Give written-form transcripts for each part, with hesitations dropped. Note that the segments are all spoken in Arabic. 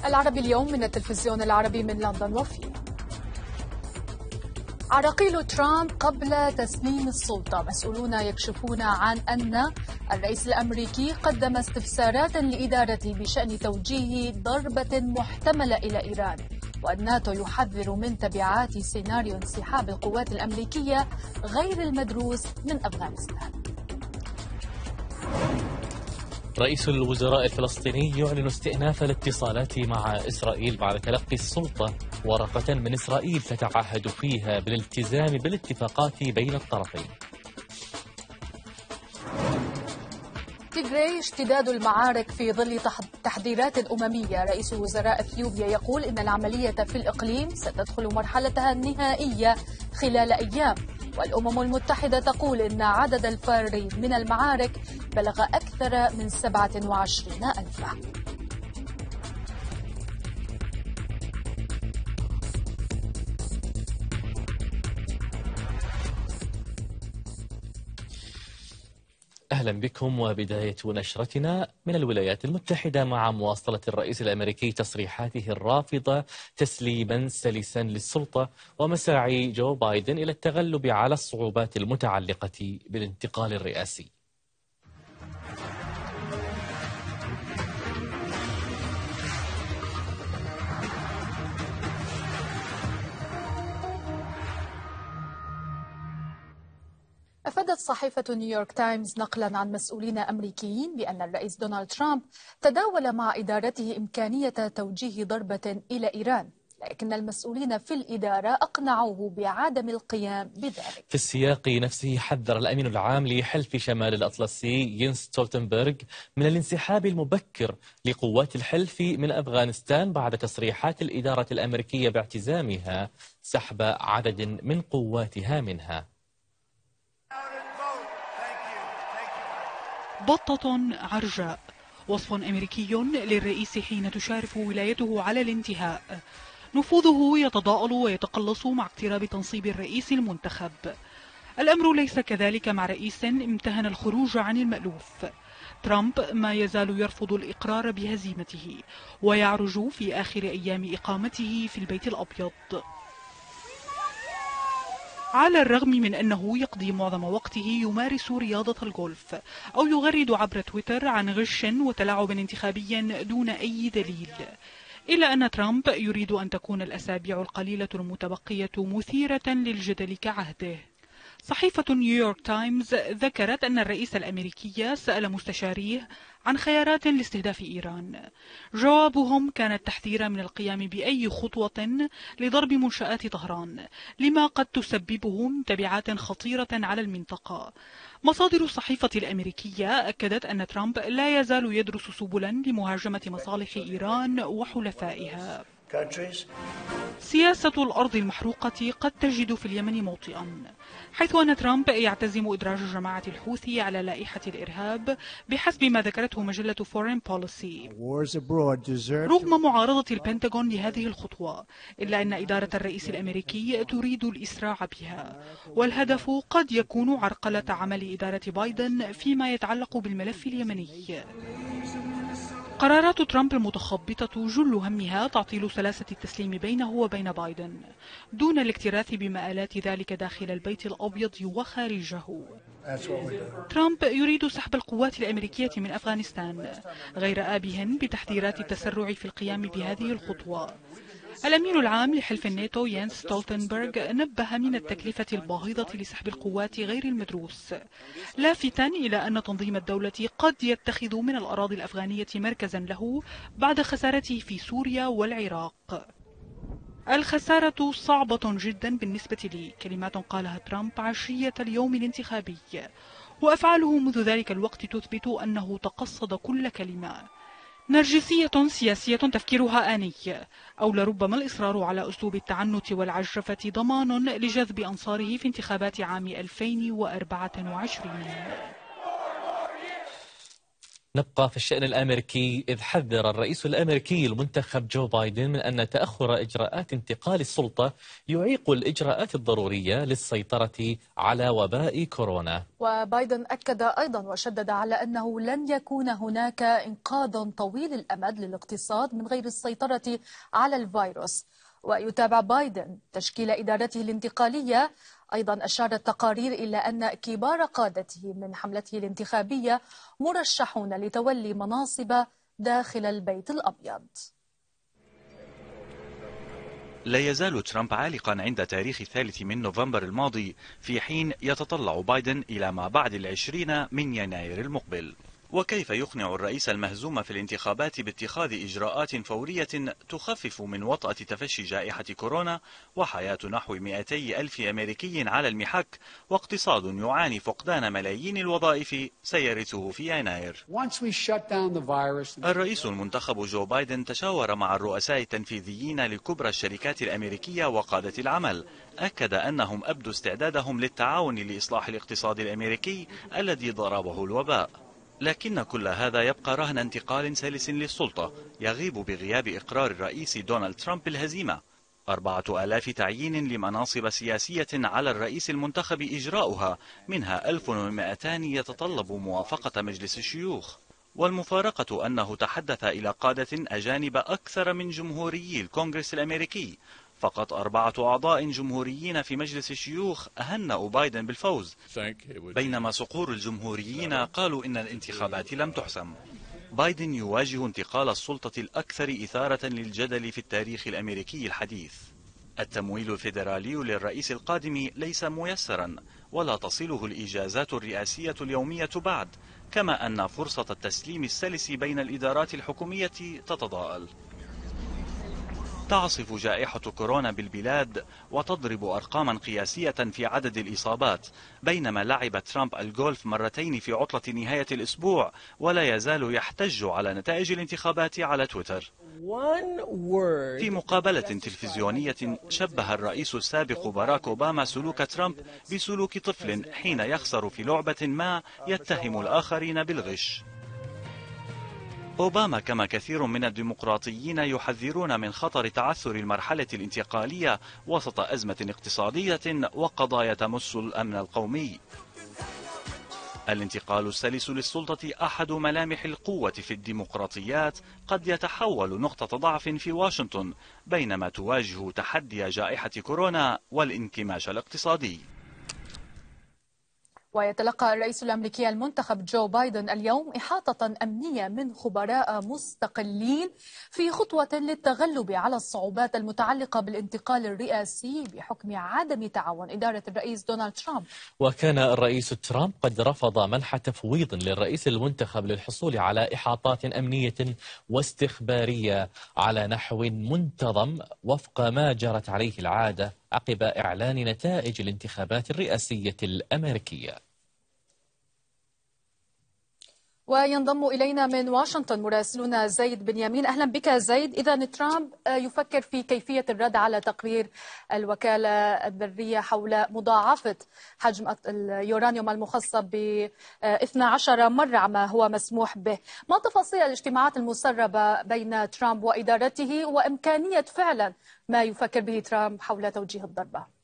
العربي اليوم من التلفزيون العربي من لندن وفيه. عراقيل ترامب قبل تسليم السلطة، مسؤولون يكشفون عن أن الرئيس الأمريكي قدم استفسارات لإدارته بشأن توجيه ضربة محتملة إلى إيران، والناتو يحذر من تبعات سيناريو انسحاب القوات الأمريكية غير المدروس من أفغانستان. رئيس الوزراء الفلسطيني يعلن استئناف الاتصالات مع إسرائيل بعد تلقي السلطة ورقة من إسرائيل تتعهد فيها بالالتزام بالاتفاقات بين الطرفين. تيغراي اشتداد المعارك في ظل تحذيرات أممية. رئيس وزراء أثيوبيا يقول إن العملية في الإقليم ستدخل مرحلتها النهائية خلال أيام، والأمم المتحدة تقول إن عدد الفار من المعارك بلغ أكثر من 27,000. أهلا بكم، وبداية نشرتنا من الولايات المتحدة مع مواصلة الرئيس الأمريكي تصريحاته الرافضة تسليما سلسا للسلطة ومساعي جو بايدن إلى التغلب على الصعوبات المتعلقة بالانتقال الرئاسي. أفادت صحيفة نيويورك تايمز نقلا عن مسؤولين أمريكيين بأن الرئيس دونالد ترامب تداول مع إدارته إمكانية توجيه ضربة إلى إيران، لكن المسؤولين في الإدارة أقنعوه بعدم القيام بذلك. في السياق نفسه حذر الأمين العام لحلف شمال الأطلسي ينس ستولتنبرغ من الانسحاب المبكر لقوات الحلف من أفغانستان بعد تصريحات الإدارة الأمريكية باعتزامها سحب عدد من قواتها منها. بطة عرجاء، وصف أمريكي للرئيس حين تشارف ولايته على الانتهاء. نفوذه يتضاءل ويتقلص مع اقتراب تنصيب الرئيس المنتخب. الأمر ليس كذلك مع رئيس امتهن الخروج عن المألوف. ترامب ما يزال يرفض الإقرار بهزيمته ويعرج في آخر أيام إقامته في البيت الأبيض، على الرغم من أنه يقضي معظم وقته يمارس رياضة الجولف أو يغرد عبر تويتر عن غش وتلاعب انتخابي دون أي دليل، إلا أن ترامب يريد أن تكون الأسابيع القليلة المتبقية مثيرة للجدل كعهده. صحيفة نيويورك تايمز ذكرت أن الرئيس الأمريكي سأل مستشاريه عن خيارات لاستهداف إيران. جوابهم كان التحذير من القيام بأي خطوة لضرب منشآت طهران، لما قد تسببه من تبعات خطيرة على المنطقة. مصادر الصحيفة الأمريكية أكدت أن ترامب لا يزال يدرس سبلا لمهاجمة مصالح إيران وحلفائها. سياسة الأرض المحروقة قد تجد في اليمن موطئا، حيث أن ترامب يعتزم إدراج جماعة الحوثي على لائحة الإرهاب بحسب ما ذكرته مجلة فورين بوليسي. رغم معارضة البنتاغون لهذه الخطوة، إلا أن إدارة الرئيس الأمريكي تريد الإسراع بها، والهدف قد يكون عرقلة عمل إدارة بايدن فيما يتعلق بالملف اليمني. قرارات ترامب المتخبطة جل همها تعطيل سلاسة التسليم بينه وبين بايدن، دون الاكتراث بمآلات ذلك داخل البيت الأبيض وخارجه. ترامب يريد سحب القوات الأمريكية من أفغانستان، غير آبه بتحذيرات التسرع في القيام بهذه الخطوة. الأمين العام لحلف الناتو يانس ستولتنبرغ نبه من التكلفة الباهظة لسحب القوات غير المدروس، لافتا إلى أن تنظيم الدولة قد يتخذ من الأراضي الأفغانية مركزا له بعد خسارته في سوريا والعراق. الخسارة صعبة جدا بالنسبة لي، كلمات قالها ترامب عشية اليوم الانتخابي، وأفعاله منذ ذلك الوقت تثبت أنه تقصد كل كلمة. نرجسية سياسية تفكيرها آني، أو لربما الإصرار على أسلوب التعنت والعجرفة ضمان لجذب أنصاره في انتخابات عام 2024. نبقى في الشأن الأمريكي، إذ حذر الرئيس الأمريكي المنتخب جو بايدن من أن تأخر إجراءات انتقال السلطة يعيق الإجراءات الضرورية للسيطرة على وباء كورونا. وبايدن أكد أيضا وشدد على أنه لن يكون هناك إنقاذ طويل الأمد للاقتصاد من غير السيطرة على الفيروس. ويتابع بايدن تشكيل إدارته الانتقالية. أيضا أشارت تقارير إلى أن كبار قادته من حملته الانتخابية مرشحون لتولي مناصب داخل البيت الأبيض. لا يزال ترامب عالقا عند تاريخ 3 من نوفمبر الماضي، في حين يتطلع بايدن إلى ما بعد 20 من يناير المقبل. وكيف يقنع الرئيس المهزوم في الانتخابات باتخاذ إجراءات فورية تخفف من وطأة تفشي جائحة كورونا وحياة نحو 200 ألف أمريكي على المحك، واقتصاد يعاني فقدان ملايين الوظائف سيرثه في يناير؟ الرئيس المنتخب جو بايدن تشاور مع الرؤساء التنفيذيين لكبرى الشركات الأمريكية وقادة العمل. أكد أنهم أبدوا استعدادهم للتعاون لإصلاح الاقتصاد الأمريكي الذي ضربه الوباء. لكن كل هذا يبقى رهن انتقال سلس للسلطة يغيب بغياب إقرار الرئيس دونالد ترامب بالهزيمة. 4000 تعيين لمناصب سياسية على الرئيس المنتخب إجراؤها، منها 1200 يتطلب موافقة مجلس الشيوخ. والمفارقة أنه تحدث إلى قادة أجانب أكثر من جمهوريي الكونغرس الأمريكي. فقط 4 أعضاء جمهوريين في مجلس الشيوخ هنأوا بايدن بالفوز، بينما صقور الجمهوريين قالوا إن الانتخابات لم تحسم. بايدن يواجه انتقال السلطة الأكثر إثارة للجدل في التاريخ الأمريكي الحديث. التمويل الفيدرالي للرئيس القادم ليس ميسرا، ولا تصله الإجازات الرئاسية اليومية بعد، كما أن فرصة التسليم السلس بين الإدارات الحكومية تتضاءل. تعصف جائحة كورونا بالبلاد وتضرب أرقاما قياسية في عدد الإصابات، بينما لعب ترامب الجولف مرتين في عطلة نهاية الأسبوع، ولا يزال يحتج على نتائج الانتخابات على تويتر. في مقابلة تلفزيونية شبه الرئيس السابق باراك أوباما سلوك ترامب بسلوك طفل حين يخسر في لعبة ما يتهم الآخرين بالغش. أوباما كما كثير من الديمقراطيين يحذرون من خطر تعثر المرحلة الانتقالية وسط أزمة اقتصادية وقضايا تمس الأمن القومي. الانتقال السلس للسلطة أحد ملامح القوة في الديمقراطيات، قد يتحول نقطة ضعف في واشنطن بينما تواجه تحدي جائحة كورونا والانكماش الاقتصادي. ويتلقى الرئيس الأمريكي المنتخب جو بايدن اليوم إحاطة أمنية من خبراء مستقلين في خطوة للتغلب على الصعوبات المتعلقة بالانتقال الرئاسي بحكم عدم تعاون إدارة الرئيس دونالد ترامب. وكان الرئيس ترامب قد رفض منح تفويض للرئيس المنتخب للحصول على إحاطات أمنية واستخبارية على نحو منتظم وفق ما جرت عليه العادة عقب إعلان نتائج الانتخابات الرئاسية الأمريكية. وينضم إلينا من واشنطن مراسلنا زيد بنيامين. أهلا بك زيد. إذا ترامب يفكر في كيفية الرد على تقرير الوكالة الذرية حول مضاعفة حجم اليورانيوم المخصب ب 12 مرة ما هو مسموح به. ما تفاصيل الاجتماعات المسربة بين ترامب وإدارته وإمكانية فعلا ما يفكر به ترامب حول توجيه الضربة؟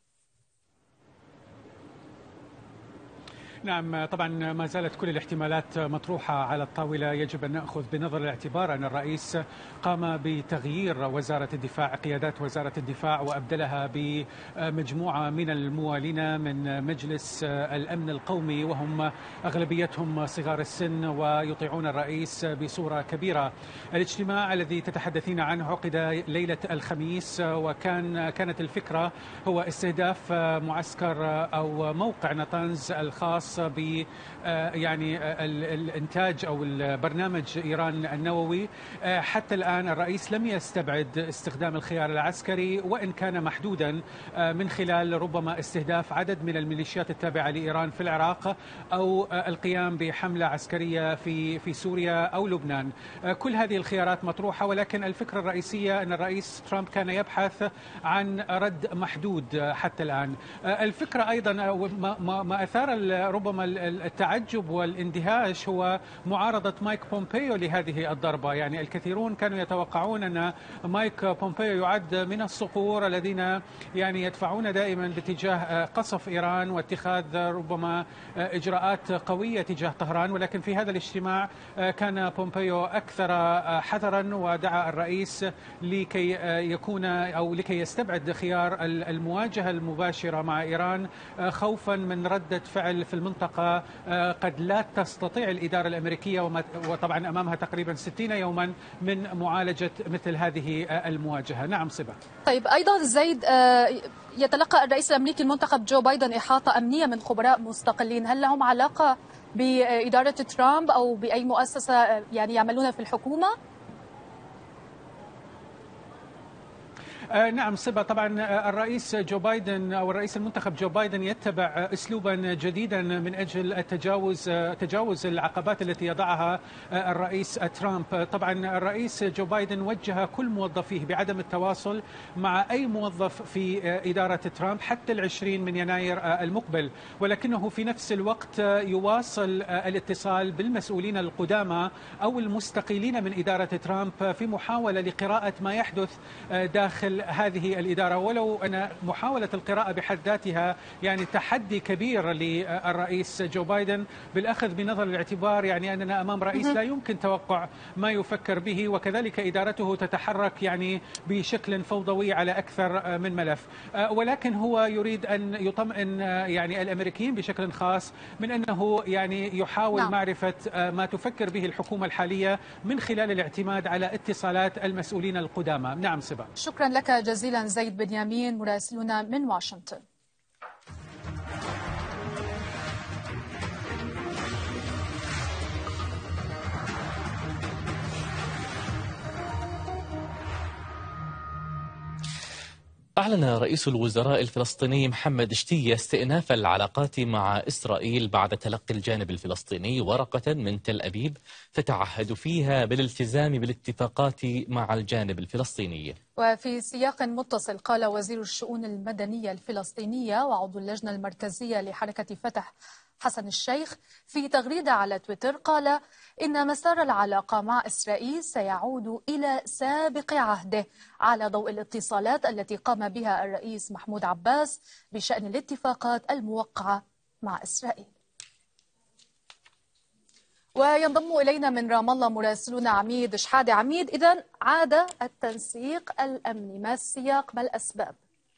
نعم، طبعا ما زالت كل الاحتمالات مطروحة على الطاولة. يجب أن نأخذ بنظر الاعتبار أن الرئيس قام بتغيير وزارة الدفاع، قيادات وزارة الدفاع، وأبدلها بمجموعة من الموالين من مجلس الأمن القومي، وهم أغلبيتهم صغار السن ويطيعون الرئيس بصورة كبيرة. الاجتماع الذي تتحدثين عنه عقد ليلة الخميس، كانت الفكرة هو استهداف معسكر أو موقع ناتانز الخاص ب يعني الانتاج او البرنامج ايران النووي. حتى الان الرئيس لم يستبعد استخدام الخيار العسكري وان كان محدودا، من خلال ربما استهداف عدد من الميليشيات التابعه لايران في العراق او القيام بحمله عسكريه في سوريا او لبنان. كل هذه الخيارات مطروحه، ولكن الفكره الرئيسيه ان الرئيس ترامب كان يبحث عن رد محدود حتى الان. الفكره ايضا ما اثار ربما التعجب والاندهاش هو معارضة مايك بومبيو لهذه الضربة. يعني الكثيرون كانوا يتوقعون أن مايك بومبيو يعد من الصقور الذين يعني يدفعون دائما باتجاه قصف إيران واتخاذ ربما إجراءات قوية تجاه طهران، ولكن في هذا الاجتماع كان بومبيو أكثر حذرا ودعا الرئيس لكي يكون أو لكي يستبعد خيار المواجهة المباشرة مع إيران خوفا من ردة فعل في المنطقة قد لا تستطيع الإدارة الأمريكية، وطبعا أمامها تقريبا 60 يوما من معالجة مثل هذه المواجهة. نعم صبا. طيب أيضا زيد، يتلقى الرئيس الأمريكي المنتخب جو بايدن إحاطة أمنية من خبراء مستقلين، هل لهم علاقة بإدارة ترامب أو بأي مؤسسة يعني يعملون في الحكومة؟ نعم صبا، طبعا الرئيس جو بايدن أو الرئيس المنتخب جو بايدن يتبع أسلوبا جديدا من أجل تجاوز العقبات التي يضعها الرئيس ترامب. طبعا الرئيس جو بايدن وجه كل موظفيه بعدم التواصل مع أي موظف في إدارة ترامب حتى 20 من يناير المقبل، ولكنه في نفس الوقت يواصل الاتصال بالمسؤولين القدامى أو المستقيلين من إدارة ترامب في محاولة لقراءة ما يحدث داخل هذه الإدارة، ولو أن محاولة القراءة بحد ذاتها يعني تحدي كبير للرئيس جو بايدن، بالأخذ بنظر الاعتبار يعني أننا أمام رئيس لا يمكن توقع ما يفكر به، وكذلك إدارته تتحرك يعني بشكل فوضوي على أكثر من ملف. ولكن هو يريد أن يطمئن يعني الأمريكيين بشكل خاص من أنه يعني يحاول معرفة ما تفكر به الحكومة الحالية من خلال الاعتماد على اتصالات المسؤولين القدامى. نعم صبا. شكرا لك جزيلا زيد بنيامين مراسلنا من واشنطن. أعلن رئيس الوزراء الفلسطيني محمد شتية استئناف العلاقات مع إسرائيل بعد تلقي الجانب الفلسطيني ورقة من تل أبيب تتعهد فيها بالالتزام بالاتفاقات مع الجانب الفلسطيني. وفي سياق متصل قال وزير الشؤون المدنية الفلسطينية وعضو اللجنة المركزية لحركة فتح حسن الشيخ في تغريدة على تويتر، قال إن مسار العلاقة مع إسرائيل سيعود إلى سابق عهده على ضوء الاتصالات التي قام بها الرئيس محمود عباس بشأن الاتفاقات الموقعة مع إسرائيل. وينضم إلينا من رام الله مراسلنا عميد شحادة. عميد، إذن عاد التنسيق الأمني، ما السياق ما الأسباب؟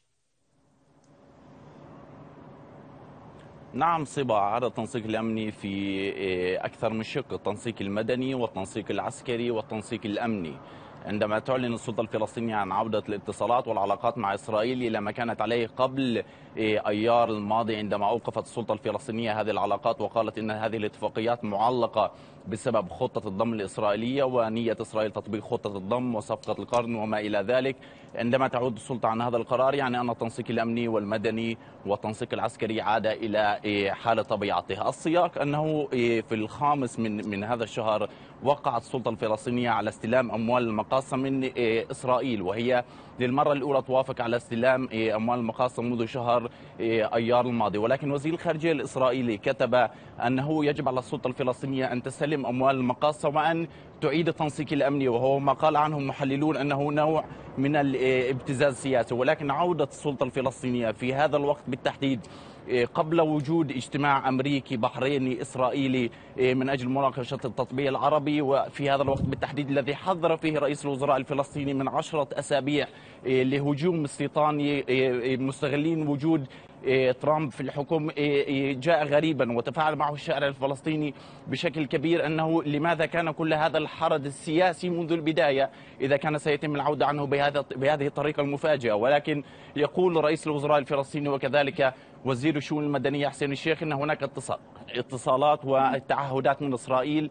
نعم صبا، عاد التنسيق الأمني في أكثر من شق، التنسيق المدني والتنسيق العسكري والتنسيق الأمني. عندما تعلن السلطة الفلسطينية عن عودة الاتصالات والعلاقات مع إسرائيل إلى ما كانت عليه قبل أيار الماضي، عندما أوقفت السلطة الفلسطينية هذه العلاقات وقالت إن هذه الاتفاقيات معلقة بسبب خطة الضم الإسرائيلية ونية إسرائيل تطبيق خطة الضم وصفقة القرن وما إلى ذلك. عندما تعود السلطة عن هذا القرار يعني أن التنسيق الأمني والمدني والتنسيق العسكري عاد إلى حالة طبيعته. السياق أنه في الخامس من هذا الشهر وقعت السلطة الفلسطينية على استلام أموال المقاصة من إسرائيل، وهي للمرة الأولى توافق على استلام أموال المقاصة منذ شهر أيار الماضي. ولكن وزير الخارجية الإسرائيلي كتب أنه يجب على السلطة الفلسطينية أن تستلم أموال المقاصة وأن تعيد التنسيق الأمني، وهو ما قال عنه محللون أنه نوع من الابتزاز السياسي. ولكن عودة السلطة الفلسطينية في هذا الوقت بالتحديد قبل وجود اجتماع أمريكي بحريني إسرائيلي من أجل مناقشة التطبيع العربي، وفي هذا الوقت بالتحديد الذي حذر فيه رئيس الوزراء الفلسطيني من 10 أسابيع لهجوم استيطاني مستغلين وجود ترامب في الحكم، جاء غريبا وتفاعل معه الشارع الفلسطيني بشكل كبير أنه لماذا كان كل هذا الحرج السياسي منذ البداية إذا كان سيتم العودة عنه بهذه الطريقة المفاجئة. ولكن يقول رئيس الوزراء الفلسطيني وكذلك وزير الشؤون المدنية حسين الشيخ أن هناك اتصالات وتعهدات من إسرائيل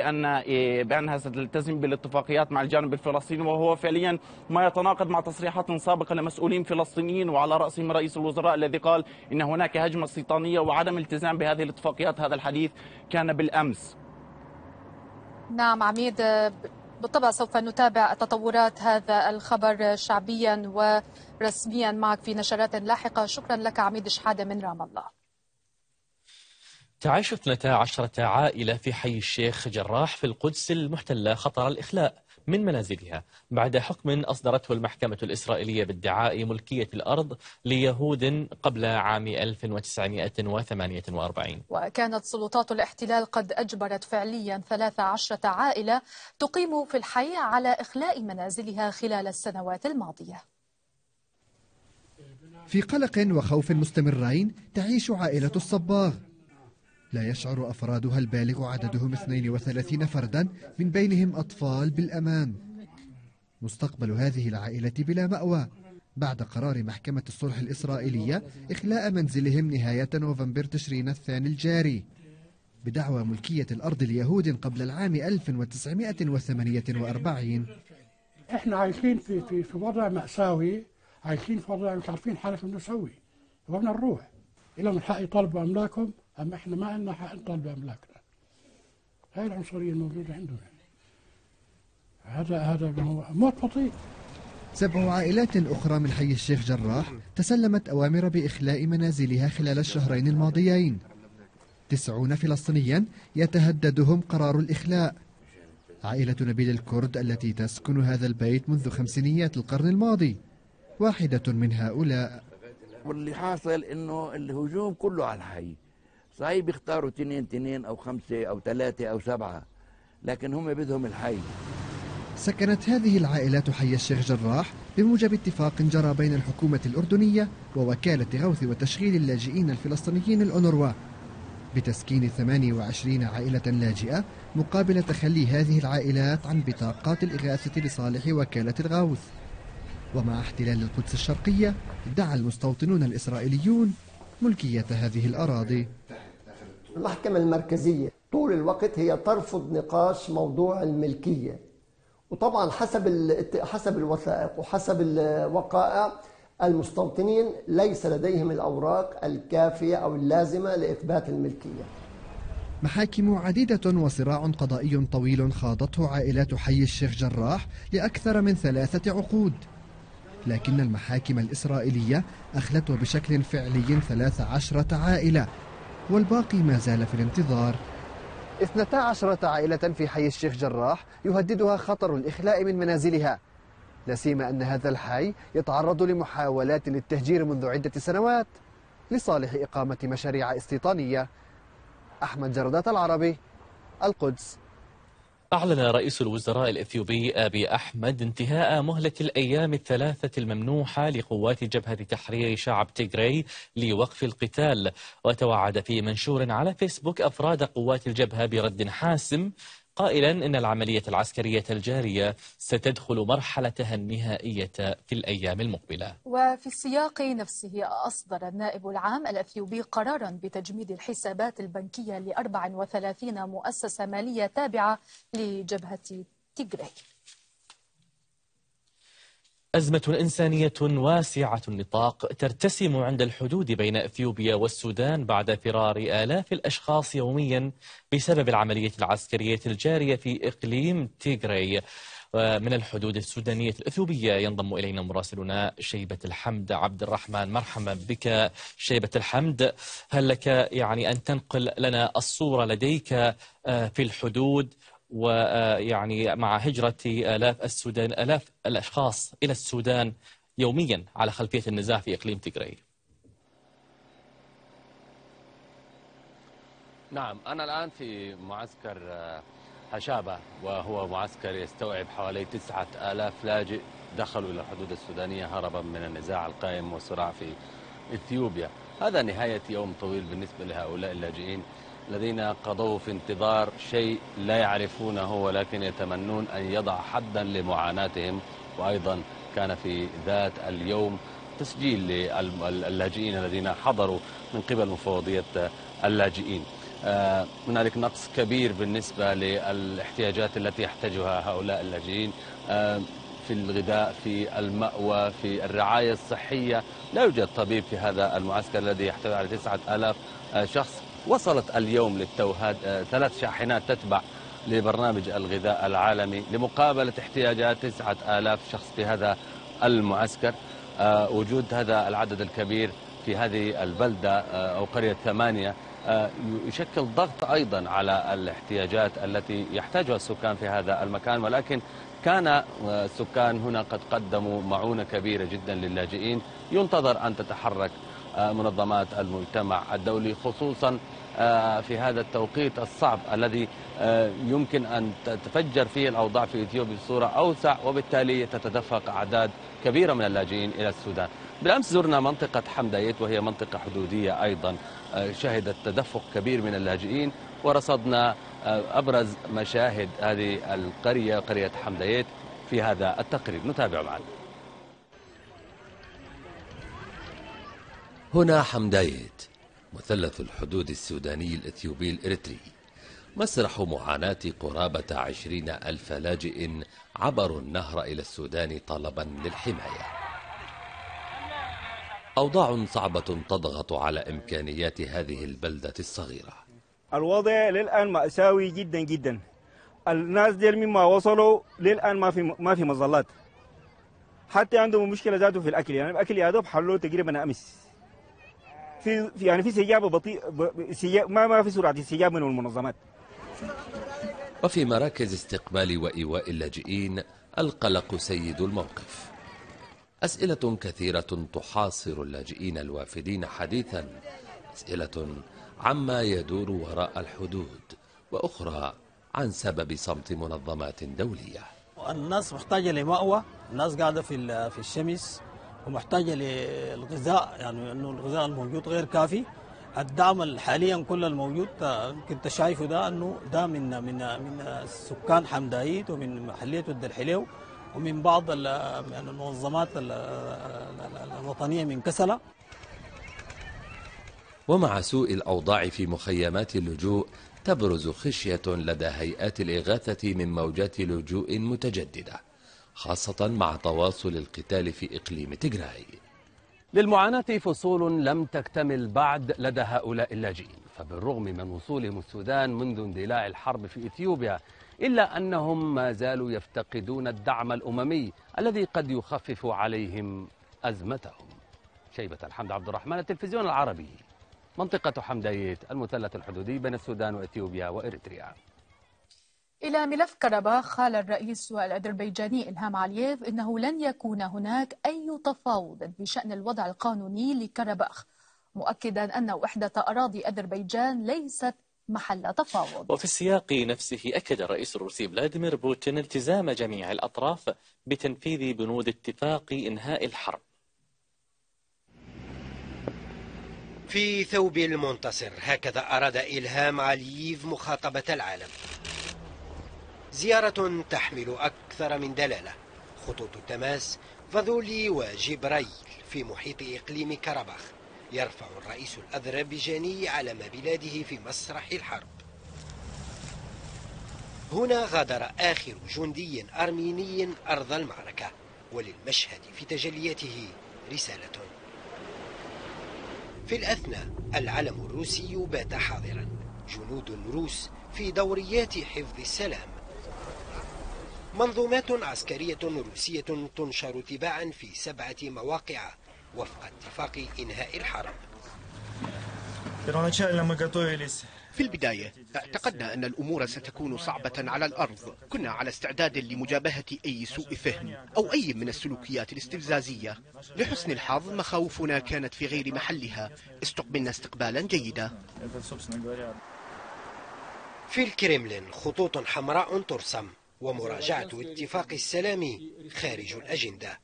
بأنها ستلتزم بالاتفاقيات مع الجانب الفلسطيني، وهو فعليا ما يتناقض مع تصريحات سابقة لمسؤولين فلسطينيين وعلى رأسهم رئيس الوزراء الذي قال إن هناك هجمة استيطانية وعدم التزام بهذه الاتفاقيات. هذا الحديث كان بالأمس. نعم عميد، بالطبع سوف نتابع تطورات هذا الخبر شعبيا ورسميا معك في نشرات لاحقة. شكرا لك عميد شحادة من رام الله. تعيش 12 عائلة في حي الشيخ جراح في القدس المحتلة خطر الإخلاء من منازلها بعد حكم أصدرته المحكمة الإسرائيلية بادعاء ملكية الأرض ليهود قبل عام 1948. وكانت سلطات الاحتلال قد أجبرت فعليا 13 عائلة تقيم في الحي على إخلاء منازلها خلال السنوات الماضية. في قلق وخوف مستمرين تعيش عائلة الصباغ. لا يشعر أفرادها البالغ عددهم 32 فردا من بينهم أطفال بالأمان. مستقبل هذه العائلة بلا مأوى بعد قرار محكمة الصلح الإسرائيلية إخلاء منزلهم نهاية نوفمبر تشرين الثاني الجاري بدعوى ملكية الأرض اليهود قبل العام 1948. احنا عايشين في وضع مأساوي، عايشين في وضع مش عارفين حالنا شو بدنا نسوي، بدنا نروح. إلهم الحق يطالبوا بأملاكهم، أما إحنا ما عندنا حق نطالب بأملاكنا. هاي العنصرية الموجودة عندنا. هذا موت بطيء. 7 عائلات أخرى من حي الشيخ جراح تسلمت أوامر بإخلاء منازلها خلال الشهرين الماضيين. 90 فلسطينيا يتهددهم قرار الإخلاء. عائلة نبيل الكرد التي تسكن هذا البيت منذ خمسينيات القرن الماضي واحدة من هؤلاء. واللي حاصل إنه الهجوم كله على الحي. صحيح بيختاروا 2 أو 5 أو 3 أو 7، لكن هم بدهم الحي. سكنت هذه العائلات حي الشيخ جراح بموجب اتفاق جرى بين الحكومة الأردنية ووكالة غوث وتشغيل اللاجئين الفلسطينيين الأونروا بتسكين 28 عائلة لاجئة مقابل تخلي هذه العائلات عن بطاقات الإغاثة لصالح وكالة الغوث. ومع احتلال القدس الشرقية ادعى المستوطنون الإسرائيليون ملكية هذه الأراضي. المحكمة المركزية طول الوقت هي ترفض نقاش موضوع الملكية، وطبعا حسب الوثائق وحسب الوقائع المستوطنين ليس لديهم الأوراق الكافية أو اللازمة لإثبات الملكية. محاكم عديدة وصراع قضائي طويل خاضته عائلات حي الشيخ جراح لأكثر من 3 عقود، لكن المحاكم الإسرائيلية أخلت بشكل فعلي 13 عائلة والباقي ما زال في الانتظار. 12 عائلة في حي الشيخ جراح يهددها خطر الإخلاء من منازلها، لا سيما أن هذا الحي يتعرض لمحاولات للتهجير منذ عدة سنوات لصالح إقامة مشاريع استيطانية. أحمد جردات العربي، القدس. أعلن رئيس الوزراء الإثيوبي آبي أحمد انتهاء مهلة الأيام 3 الممنوحة لقوات جبهة تحرير شعب تيغراي لوقف القتال، وتوعد في منشور على فيسبوك أفراد قوات الجبهة برد حاسم قائلا إن العملية العسكرية الجارية ستدخل مرحلتها النهائية في الأيام المقبلة. وفي السياق نفسه أصدر النائب العام الأثيوبي قرارا بتجميد الحسابات البنكية ل34 مؤسسة مالية تابعة لجبهة تيغراي. أزمة إنسانية واسعة النطاق ترتسم عند الحدود بين إثيوبيا والسودان بعد فرار آلاف الأشخاص يوميا بسبب العملية العسكرية الجارية في إقليم تيغراي. من الحدود السودانية الإثيوبية ينضم إلينا مراسلنا شيبة الحمد عبد الرحمن. مرحبا بك شيبة الحمد. هل لك أن تنقل لنا الصورة لديك في الحدود ويعني مع هجرة آلاف الأشخاص إلى السودان يوميا على خلفية النزاع في إقليم تيغراي؟ نعم، أنا الآن في معسكر هشابة، وهو معسكر يستوعب حوالي 9000 لاجئ دخلوا إلى الحدود السودانية هربا من النزاع القائم والصراع في إثيوبيا. هذا نهاية يوم طويل بالنسبة لهؤلاء اللاجئين الذين قضوا في انتظار شيء لا يعرفونه، ولكن يتمنون أن يضع حدا لمعاناتهم. وأيضا كان في ذات اليوم تسجيل للاجئين الذين حضروا من قبل مفوضية اللاجئين. هنالك نقص كبير بالنسبة للاحتياجات التي يحتاجها هؤلاء اللاجئين في الغذاء، في المأوى، في الرعاية الصحية. لا يوجد طبيب في هذا المعسكر الذي يحتوي على 9000 شخص. وصلت اليوم للتو 3 شاحنات تتبع لبرنامج الغذاء العالمي لمقابلة احتياجات 9000 شخص في هذا المعسكر. وجود هذا العدد الكبير في هذه البلدة أو قرية 8 يشكل ضغط أيضا على الاحتياجات التي يحتاجها السكان في هذا المكان، ولكن كان السكان هنا قد قدموا معونة كبيرة جدا للاجئين. ينتظر أن تتحرك منظمات المجتمع الدولي، خصوصا في هذا التوقيت الصعب الذي يمكن أن تتفجر فيه الأوضاع في إثيوبيا بصورة أوسع، وبالتالي تتدفق أعداد كبيرة من اللاجئين إلى السودان. بالأمس زرنا منطقة حمدايت وهي منطقة حدودية أيضا شهدت تدفق كبير من اللاجئين، ورصدنا أبرز مشاهد هذه القرية، قرية حمدايت، في هذا التقرير. نتابع معنا. هنا حمدايت، مثلث الحدود السوداني الإثيوبي الإريتري، مسرح معاناة قرابة 20,000 لاجئ عبروا النهر إلى السودان طلبا للحماية. أوضاع صعبة تضغط على إمكانيات هذه البلدة الصغيرة. الوضع للآن مأساوي جدا جدا. الناس دي مما وصلوا للآن ما في مظلات، حتى عندهم مشكلة ذاته في الأكل. يعني الأكل يا دوب حلوه تقريبا أمس. في استجابة بطيء، ما في سرعة استجابة من المنظمات. وفي مراكز استقبال وإيواء اللاجئين القلق سيد الموقف. أسئلة كثيرة تحاصر اللاجئين الوافدين حديثا، أسئلة عما يدور وراء الحدود، وأخرى عن سبب صمت منظمات دولية. الناس محتاجة لمأوى، الناس قاعدة في الشمس ومحتاجة للغذاء، يعني أنه الغذاء الموجود غير كافي. الدعم حاليا كل الموجود كنت شايفه ده أنه ده من سكان حمدايت ومن محلية ود الحليو ومن بعض المنظمات الوطنية من كسلة. ومع سوء الأوضاع في مخيمات اللجوء تبرز خشية لدى هيئات الإغاثة من موجات لجوء متجددة، خاصة مع تواصل القتال في إقليم تيغراي. للمعاناة فصول لم تكتمل بعد لدى هؤلاء اللاجئين، فبالرغم من وصولهم السودان منذ اندلاع الحرب في إثيوبيا، إلا أنهم ما زالوا يفتقدون الدعم الأممي الذي قد يخفف عليهم أزمتهم. شيبة الحمد عبد الرحمن، التلفزيون العربي، منطقة حمدايت، المثلث الحدودي بين السودان وإثيوبيا وإريتريا. إلى ملف كرباخ، قال الرئيس الأذربيجاني إلهام علييف إنه لن يكون هناك أي تفاوض بشأن الوضع القانوني لكرباخ، مؤكدا أن وحدة أراضي أذربيجان ليست محل تفاوض. وفي السياق نفسه أكد الرئيس الروسي فلاديمير بوتين التزام جميع الأطراف بتنفيذ بنود اتفاق إنهاء الحرب. في ثوب المنتصر، هكذا أراد إلهام علييف مخاطبة العالم. زيارة تحمل أكثر من دلالة: خطوط التماس فاذولي وجبريل في محيط إقليم كرباخ. يرفع الرئيس الأذربيجاني علم بلاده في مسرح الحرب. هنا غادر آخر جندي أرميني أرض المعركة، وللمشهد في تجلياته رسالة. في الأثناء العلم الروسي بات حاضرا، جنود روس في دوريات حفظ السلام. منظومات عسكرية روسية تنشر تباعا في 7 مواقع وفق اتفاق إنهاء الحرب. في البداية اعتقدنا أن الأمور ستكون صعبة على الأرض. كنا على استعداد لمجابهة أي سوء فهم أو أي من السلوكيات الاستفزازية. لحسن الحظ مخاوفنا كانت في غير محلها، استقبلنا استقبالا جيدا. في الكرملين خطوط حمراء ترسم، ومراجعة اتفاق السلام خارج الأجندة.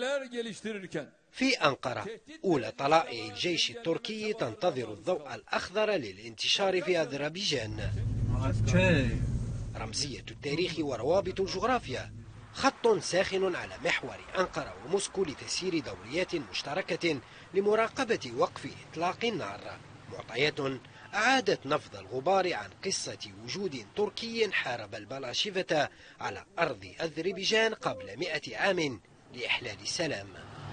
في أنقرة، أولى طلائع الجيش التركي تنتظر الضوء الأخضر للانتشار في أذربيجان. رمزية التاريخ وروابط الجغرافيا، خط ساخن على محور أنقرة وموسكو لتسيير دوريات مشتركة لمراقبة وقف إطلاق النار. معطيات أعادت نفض الغبار عن قصة وجود تركي حارب البلاشفة على أرض أذربيجان قبل 100 عام لإحلال السلام.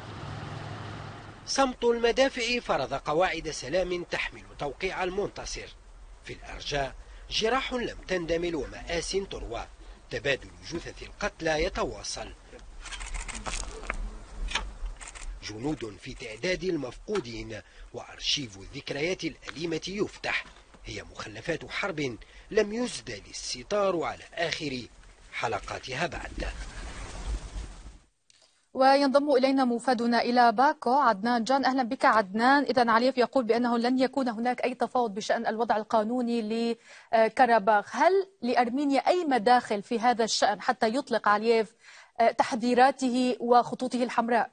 صمت المدافع فرض قواعد سلام تحمل توقيع المنتصر. في الأرجاء جراح لم تندمل ومآس تروى، تبادل جثث القتلى يتواصل. جنود في تعداد المفقودين، وأرشيف الذكريات الأليمة يفتح. هي مخلفات حرب لم يسدل الستار على آخر حلقاتها بعد. وينضم إلينا موفدنا إلى باكو عدنان جان. أهلا بك عدنان. إذن علييف يقول بأنه لن يكون هناك أي تفاوض بشأن الوضع القانوني لكرباخ. هل لأرمينيا أي مداخل في هذا الشأن حتى يطلق علييف تحذيراته وخطوطه الحمراء؟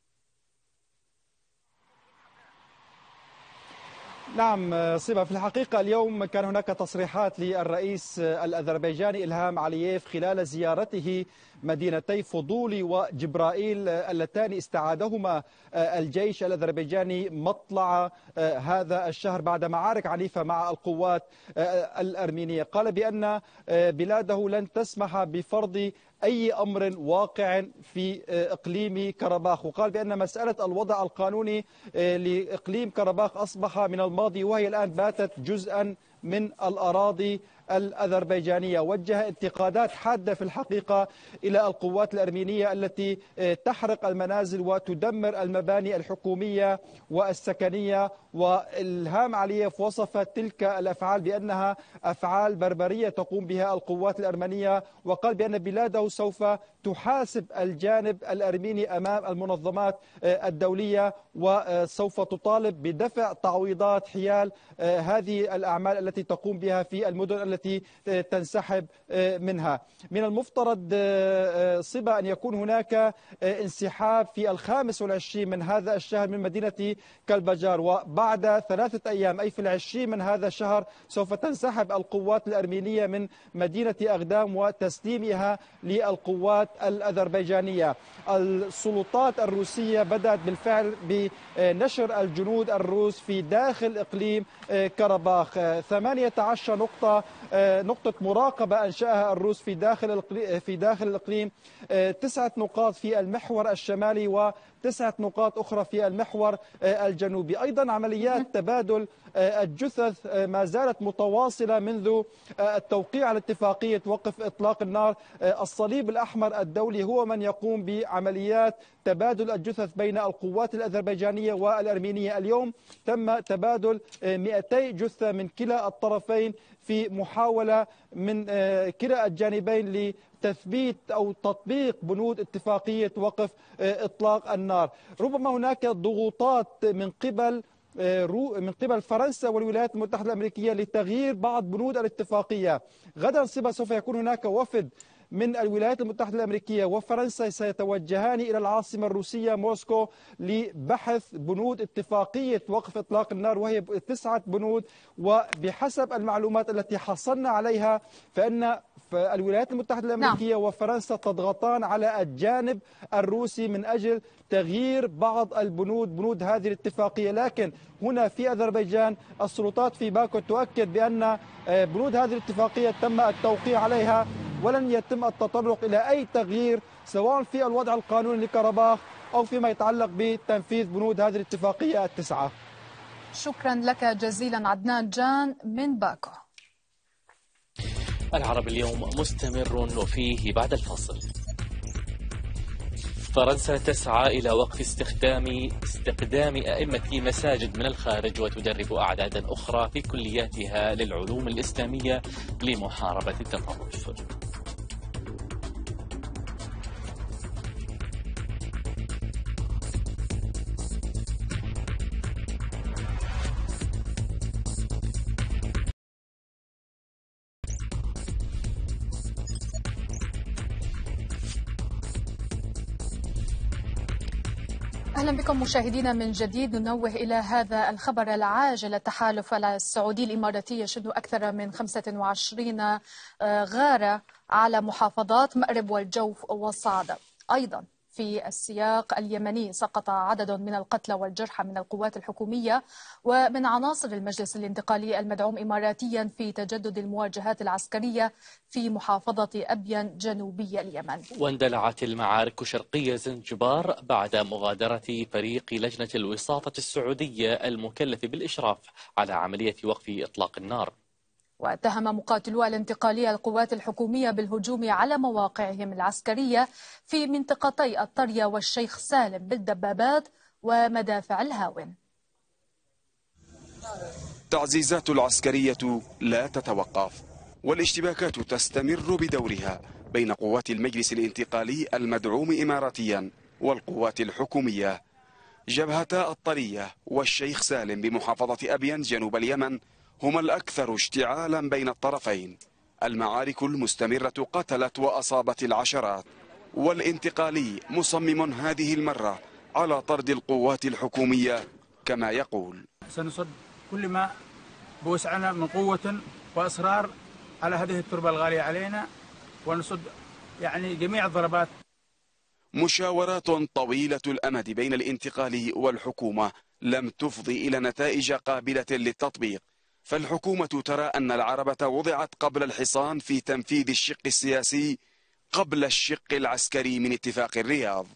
نعم صبا، في الحقيقة اليوم كان هناك تصريحات للرئيس الأذربيجاني إلهام علييف خلال زيارته مدينتي فضولي وجبرائيل اللتان استعادهما الجيش الأذربيجاني مطلع هذا الشهر بعد معارك عنيفة مع القوات الأرمينية. قال بأن بلاده لن تسمح بفرض أي أمر واقع في إقليم كرباخ، وقال بأن مسألة الوضع القانوني لإقليم كرباخ أصبح من الماضي، وهي الآن باتت جزءا من الأراضي الأذربيجانية. وجه انتقادات حادة في الحقيقة إلى القوات الأرمينية التي تحرق المنازل وتدمر المباني الحكومية والسكنية. وإلهام علييف وصف تلك الأفعال بأنها أفعال بربرية تقوم بها القوات الأرمنية، وقال بأن بلاده سوف تحاسب الجانب الأرميني أمام المنظمات الدولية، وسوف تطالب بدفع تعويضات حيال هذه الأعمال التي تقوم بها في المدن التي تنسحب منها. من المفترض صبا أن يكون هناك انسحاب في 25 من هذا الشهر من مدينة كلبجار، وبعد 3 أيام أي في 20 من هذا الشهر سوف تنسحب القوات الأرمينية من مدينة أغدام وتسليمها للقوات الأذربيجانية. السلطات الروسية بدأت بالفعل بنشر الجنود الروس في داخل إقليم كرباخ. 18 نقطة مراقبة أنشأها الروس في داخل الإقليم، 9 نقاط في المحور الشمالي و9 نقاط أخرى في المحور الجنوبي. أيضا عمليات تبادل الجثث ما زالت متواصلة منذ التوقيع على اتفاقية وقف إطلاق النار. الصليب الأحمر الدولي هو من يقوم بعمليات تبادل الجثث بين القوات الأذربيجانية والأرمينية. اليوم تم تبادل 200 جثة من كلا الطرفين في محاولة من كلا الجانبين لتثبيت أو تطبيق بنود اتفاقية وقف إطلاق النار. ربما هناك ضغوطات من قبل فرنسا والولايات المتحدة الأمريكية لتغيير بعض بنود الاتفاقية. غدا صبا سوف يكون هناك وفد من الولايات المتحدة الأمريكية وفرنسا سيتوجهان إلى العاصمة الروسية موسكو لبحث بنود اتفاقية وقف إطلاق النار، وهي 9 بنود. وبحسب المعلومات التي حصلنا عليها فإن الولايات المتحدة الأمريكية وفرنسا تضغطان على الجانب الروسي من أجل تغيير بعض بنود هذه الاتفاقية. لكن هنا في أذربيجان السلطات في باكو تؤكد بأن بنود هذه الاتفاقية تم التوقيع عليها ولن يتم التطرق إلى أي تغيير سواء في الوضع القانوني لكرباخ أو فيما يتعلق بتنفيذ بنود هذه الاتفاقية 9. شكرا لك جزيلا عدنان جان من باكو. العرب اليوم مستمر وفيه بعد الفاصل. فرنسا تسعى إلى وقف استخدام أئمة مساجد من الخارج وتدرب أعدادا أخرى في كلياتها للعلوم الإسلامية لمحاربة التطرف. أهلا بكم مشاهدينا من جديد. ننوه إلى هذا الخبر العاجل. التحالف السعودي الإماراتي يشن أكثر من 25 غارة على محافظات مأرب والجوف والصعدة. أيضا في السياق اليمني سقط عدد من القتلى والجرحى من القوات الحكومية ومن عناصر المجلس الانتقالي المدعوم إماراتيا في تجدد المواجهات العسكرية في محافظة أبين جنوبي اليمن. واندلعت المعارك شرقي زنجبار بعد مغادرة فريق لجنة الوساطة السعودية المكلف بالإشراف على عملية وقف إطلاق النار. واتهم مقاتلو الانتقالية القوات الحكومية بالهجوم على مواقعهم العسكرية في منطقتي الطرية والشيخ سالم بالدبابات ومدافع الهاون. التعزيزات العسكرية لا تتوقف والاشتباكات تستمر بدورها بين قوات المجلس الانتقالي المدعوم إماراتيا والقوات الحكومية. جبهتا الطرية والشيخ سالم بمحافظة أبين جنوب اليمن هما الأكثر اشتعالا بين الطرفين. المعارك المستمرة قتلت وأصابت العشرات، والانتقالي مصمم هذه المرة على طرد القوات الحكومية كما يقول: سنصد كل ما بوسعنا من قوة وإصرار على هذه التربة الغالية علينا، ونصد جميع الضربات. مشاورات طويلة الأمد بين الانتقالي والحكومة لم تفضي إلى نتائج قابلة للتطبيق، فالحكومة ترى أن العربة وضعت قبل الحصان في تنفيذ الشق السياسي قبل الشق العسكري من اتفاق الرياض.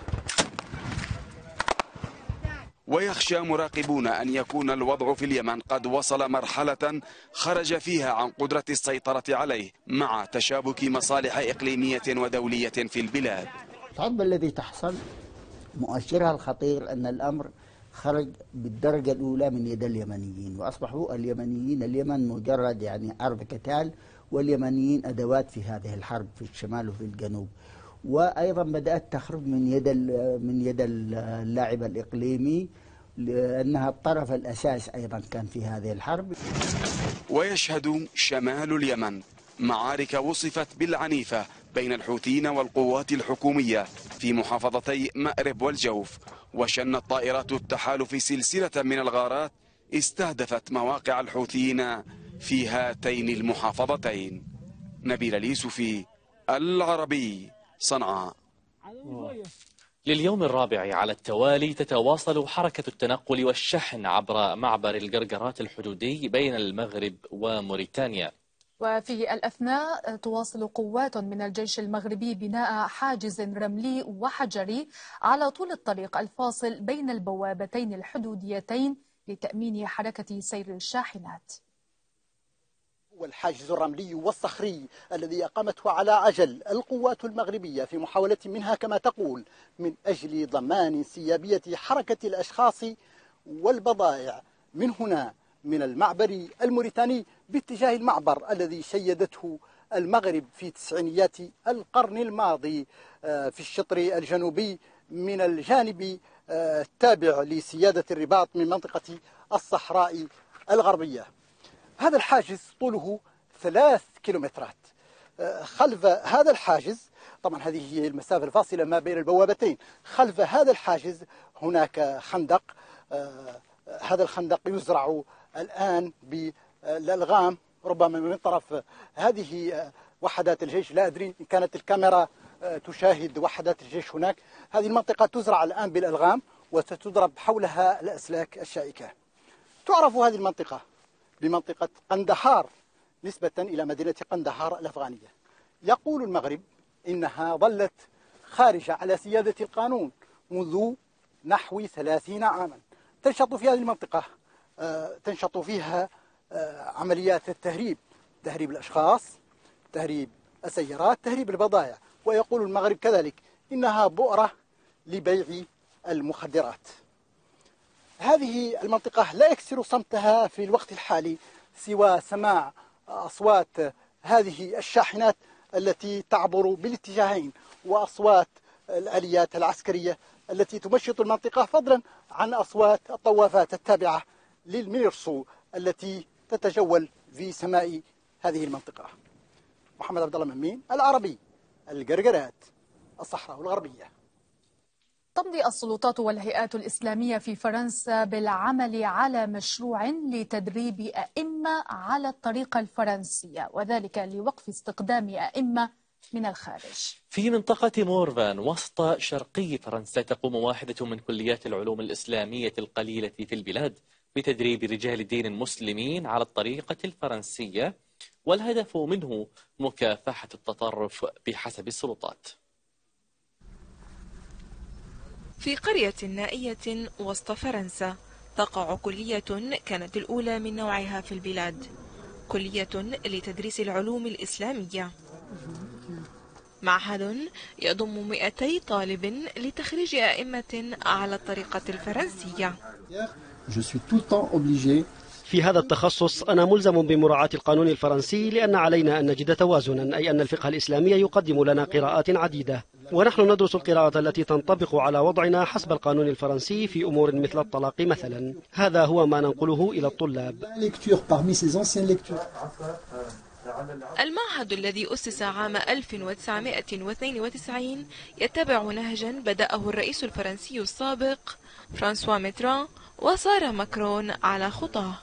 ويخشى مراقبون أن يكون الوضع في اليمن قد وصل مرحلة خرج فيها عن قدرة السيطرة عليه مع تشابك مصالح إقليمية ودولية في البلاد. الصعب الذي تحصل مؤشرها الخطير أن الأمر خرج بالدرجة الأولى من يد اليمنيين، وأصبحوا اليمن مجرد أرض قتال، واليمنيين أدوات في هذه الحرب في الشمال وفي الجنوب. وأيضا بدأت تخرج من يد اللاعب الإقليمي، لأنها الطرف الأساس أيضا كان في هذه الحرب. ويشهد شمال اليمن معارك وصفت بالعنيفة بين الحوثيين والقوات الحكومية في محافظتي مأرب والجوف، وشنت طائرات التحالف سلسلة من الغارات استهدفت مواقع الحوثيين في هاتين المحافظتين. نبيل اليوسفي، العربي، صنعاء. لليوم الرابع على التوالي تتواصل حركة التنقل والشحن عبر معبر القرقرات الحدودي بين المغرب وموريتانيا. وفي الأثناء تواصل قوات من الجيش المغربي بناء حاجز رملي وحجري على طول الطريق الفاصل بين البوابتين الحدوديتين لتأمين حركة سير الشاحنات. والحاجز الرملي والصخري الذي أقامته على عجل القوات المغربية في محاولة منها كما تقول من أجل ضمان انسيابية حركة الأشخاص والبضائع من هنا من المعبر الموريتاني باتجاه المعبر الذي شيدته المغرب في تسعينيات القرن الماضي في الشطر الجنوبي من الجانب التابع لسيادة الرباط من منطقة الصحراء الغربية. هذا الحاجز طوله 3 كيلومترات. خلف هذا الحاجز، طبعا هذه هي المسافة الفاصلة ما بين البوابتين، خلف هذا الحاجز هناك خندق. هذا الخندق يزرع الآن بالألغام ربما من طرف هذه وحدات الجيش. لا أدري إن كانت الكاميرا تشاهد وحدات الجيش هناك. هذه المنطقة تزرع الآن بالألغام وستضرب حولها الأسلاك الشائكة. تعرف هذه المنطقة بمنطقة قندهار نسبة إلى مدينة قندهار الأفغانية. يقول المغرب إنها ظلت خارجة على سيادة القانون منذ نحو 30 عاما. تنشط في هذه المنطقة تنشط فيها عمليات التهريب، تهريب الأشخاص، تهريب السيارات، تهريب البضائع. ويقول المغرب كذلك إنها بؤرة لبيع المخدرات. هذه المنطقة لا يكسر صمتها في الوقت الحالي سوى سماع أصوات هذه الشاحنات التي تعبر بالاتجاهين، وأصوات الآليات العسكرية التي تمشط المنطقة، فضلا عن أصوات الطوافات التابعة للميرسو التي تتجول في سماء هذه المنطقة. محمد عبد الله ممين، العربي، القرقرات، الصحراء الغربية. تمضي السلطات والهيئات الإسلامية في فرنسا بالعمل على مشروع لتدريب أئمة على الطريقة الفرنسية، وذلك لوقف استقدام أئمة من الخارج. في منطقة مورفان وسط شرقي فرنسا تقوم واحدة من كليات العلوم الإسلامية القليلة في البلاد بتدريب رجال الدين المسلمين على الطريقة الفرنسية، والهدف منه مكافحة التطرف بحسب السلطات. في قرية نائية وسط فرنسا تقع كلية كانت الأولى من نوعها في البلاد. كلية لتدريس العلوم الإسلامية، معهد يضم 200 طالب لتخريج أئمة على الطريقة الفرنسية. في هذا التخصص أنا ملزم بمراعاة القانون الفرنسي، لأن علينا أن نجد توازنا، أي أن الفقه الإسلامي يقدم لنا قراءات عديدة، ونحن ندرس القراءة التي تنطبق على وضعنا حسب القانون الفرنسي في أمور مثل الطلاق مثلا. هذا هو ما ننقله إلى الطلاب. المعهد الذي أسس عام 1992 يتبع نهجا بدأه الرئيس الفرنسي السابق فرانسوا ميتران وصار ماكرون على خطاه،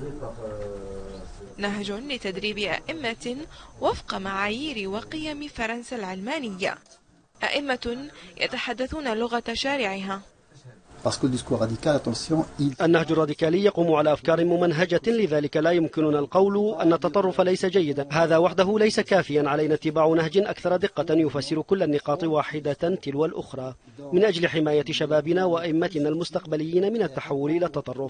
نهج لتدريب أئمة وفق معايير وقيم فرنسا العلمانية، أئمة يتحدثون لغة شارعها. النهج الراديكالي يقوم على أفكار ممنهجة، لذلك لا يمكننا القول أن التطرف ليس جيدا. هذا وحده ليس كافيا، علينا اتباع نهج أكثر دقة يفسر كل النقاط واحدة تلو الأخرى، من أجل حماية شبابنا وأئمتنا المستقبليين من التحول إلى التطرف.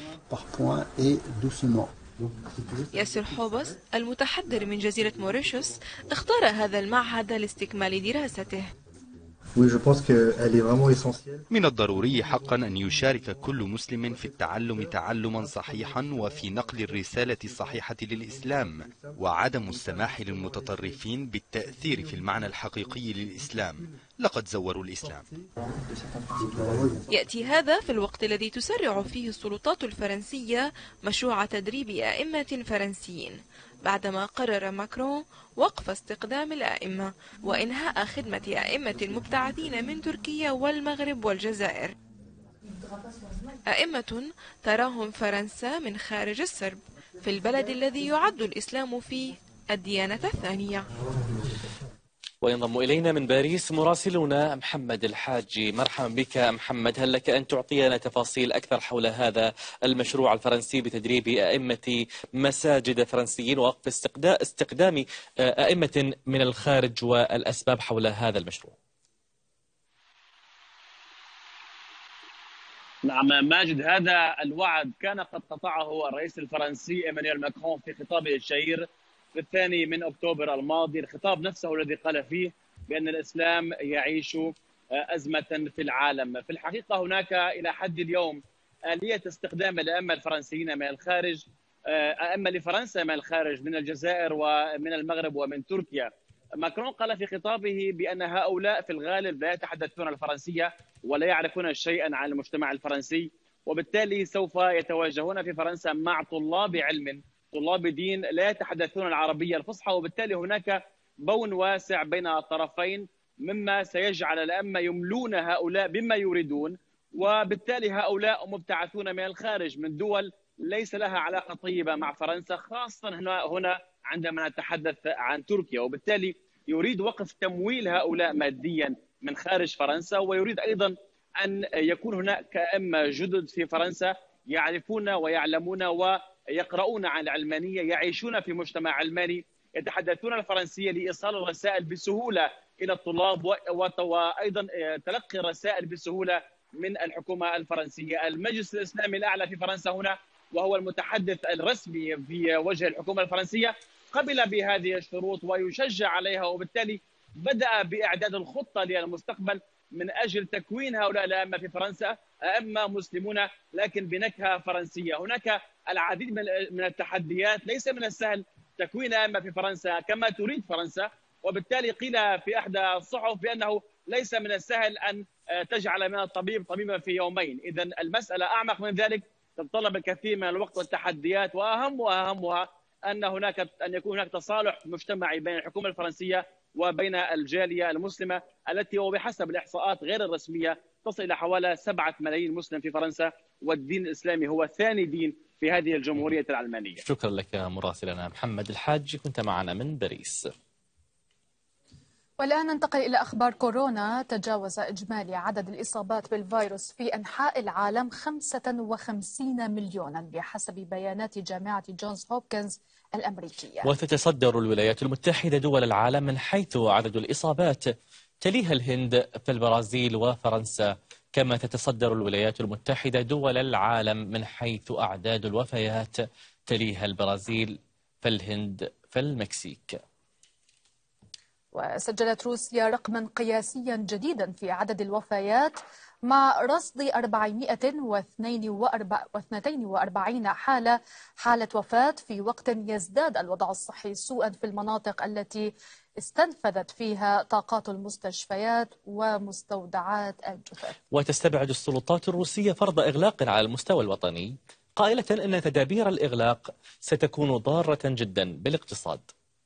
ياسر حوبس المتحضر من جزيرة موريشيوس اختار هذا المعهد لاستكمال دراسته. من الضروري حقا أن يشارك كل مسلم في التعلم تعلما صحيحا وفي نقل الرسالة الصحيحة للإسلام، وعدم السماح للمتطرفين بالتأثير في المعنى الحقيقي للإسلام. لقد زوروا الإسلام. يأتي هذا في الوقت الذي تسرع فيه السلطات الفرنسية مشروع تدريب أئمة فرنسيين، بعدما قرر ماكرون وقف استقدام الأئمة وإنهاء خدمة أئمة المبتعثين من تركيا والمغرب والجزائر، أئمة تراهم فرنسا من خارج السرب في البلد الذي يعد الإسلام فيه الديانة الثانية. وينضم إلينا من باريس مراسلنا محمد الحاجي. مرحبا بك محمد، هل لك أن تعطينا تفاصيل أكثر حول هذا المشروع الفرنسي بتدريب أئمة مساجد فرنسيين ووقف استقدام أئمة من الخارج والأسباب حول هذا المشروع؟ نعم ماجد، هذا الوعد كان قد قطعه الرئيس الفرنسي إيمانويل ماكرون في خطابه الشهير في 2 أكتوبر الماضي، الخطاب نفسه الذي قال فيه بأن الإسلام يعيش أزمة في العالم. في الحقيقة هناك إلى حد اليوم آلية استخدام الأئمة الفرنسيين من الخارج، أئمة لفرنسا من الخارج، من الجزائر ومن المغرب ومن تركيا. ماكرون قال في خطابه بأن هؤلاء في الغالب لا يتحدثون الفرنسية ولا يعرفون شيئا عن المجتمع الفرنسي، وبالتالي سوف يتواجهون في فرنسا مع طلاب علم، طلاب دين لا يتحدثون العربية الفصحى، وبالتالي هناك بون واسع بين الطرفين، مما سيجعل الأئمة يملون هؤلاء بما يريدون، وبالتالي هؤلاء مبتعثون من الخارج من دول ليس لها علاقة طيبة مع فرنسا، خاصة هنا عندما نتحدث عن تركيا، وبالتالي يريد وقف تمويل هؤلاء ماديا من خارج فرنسا، ويريد أيضا أن يكون هناك أئمة جدد في فرنسا يعرفون ويعلمون ويقرؤون عن العلمانية، يعيشون في مجتمع علماني، يتحدثون الفرنسية لإيصال الرسائل بسهولة إلى الطلاب، وأيضا تلقي الرسائل بسهولة من الحكومة الفرنسية. المجلس الإسلامي الأعلى في فرنسا هنا، وهو المتحدث الرسمي في وجه الحكومة الفرنسية، قبل بهذه الشروط ويشجع عليها، وبالتالي بدأ بإعداد الخطة للمستقبل من أجل تكوين هؤلاء الأئمة في فرنسا، أئمة مسلمون لكن بنكهة فرنسية. هناك العديد من التحديات، ليس من السهل تكوين أئمة في فرنسا كما تريد فرنسا، وبالتالي قيل في إحدى الصحف بأنه ليس من السهل أن تجعل من الطبيب طبيبا في يومين. إذا المسألة أعمق من ذلك، تتطلب الكثير من الوقت والتحديات، وأهمها أن يكون هناك تصالح مجتمعي بين الحكومة الفرنسية وبين الجالية المسلمة، التي وبحسب الإحصاءات غير الرسمية تصل إلى حوالي 7 ملايين مسلم في فرنسا، والدين الإسلامي هو ثاني دين في هذه الجمهورية العلمانية. شكرا لك مراسلنا محمد الحاج، كنت معنا من باريس. والآن ننتقل إلى أخبار كورونا. تجاوز إجمالي عدد الإصابات بالفيروس في أنحاء العالم 55 مليونا بحسب بيانات جامعة جونز هوبكنز الأمريكية. وتتصدر الولايات المتحدة دول العالم من حيث عدد الإصابات، تليها الهند في البرازيل وفرنسا، كما تتصدر الولايات المتحدة دول العالم من حيث أعداد الوفيات، تليها البرازيل فالهند فالمكسيك. وسجلت روسيا رقما قياسيا جديدا في عدد الوفيات مع رصد 442 حالة وفاة في وقت يزداد الوضع الصحي سوءا في المناطق التي استنفذت فيها طاقات المستشفيات ومستودعات الجثث. وتستبعد السلطات الروسية فرض إغلاق على المستوى الوطني، قائلة أن تدابير الإغلاق ستكون ضارة جدا بالاقتصاد.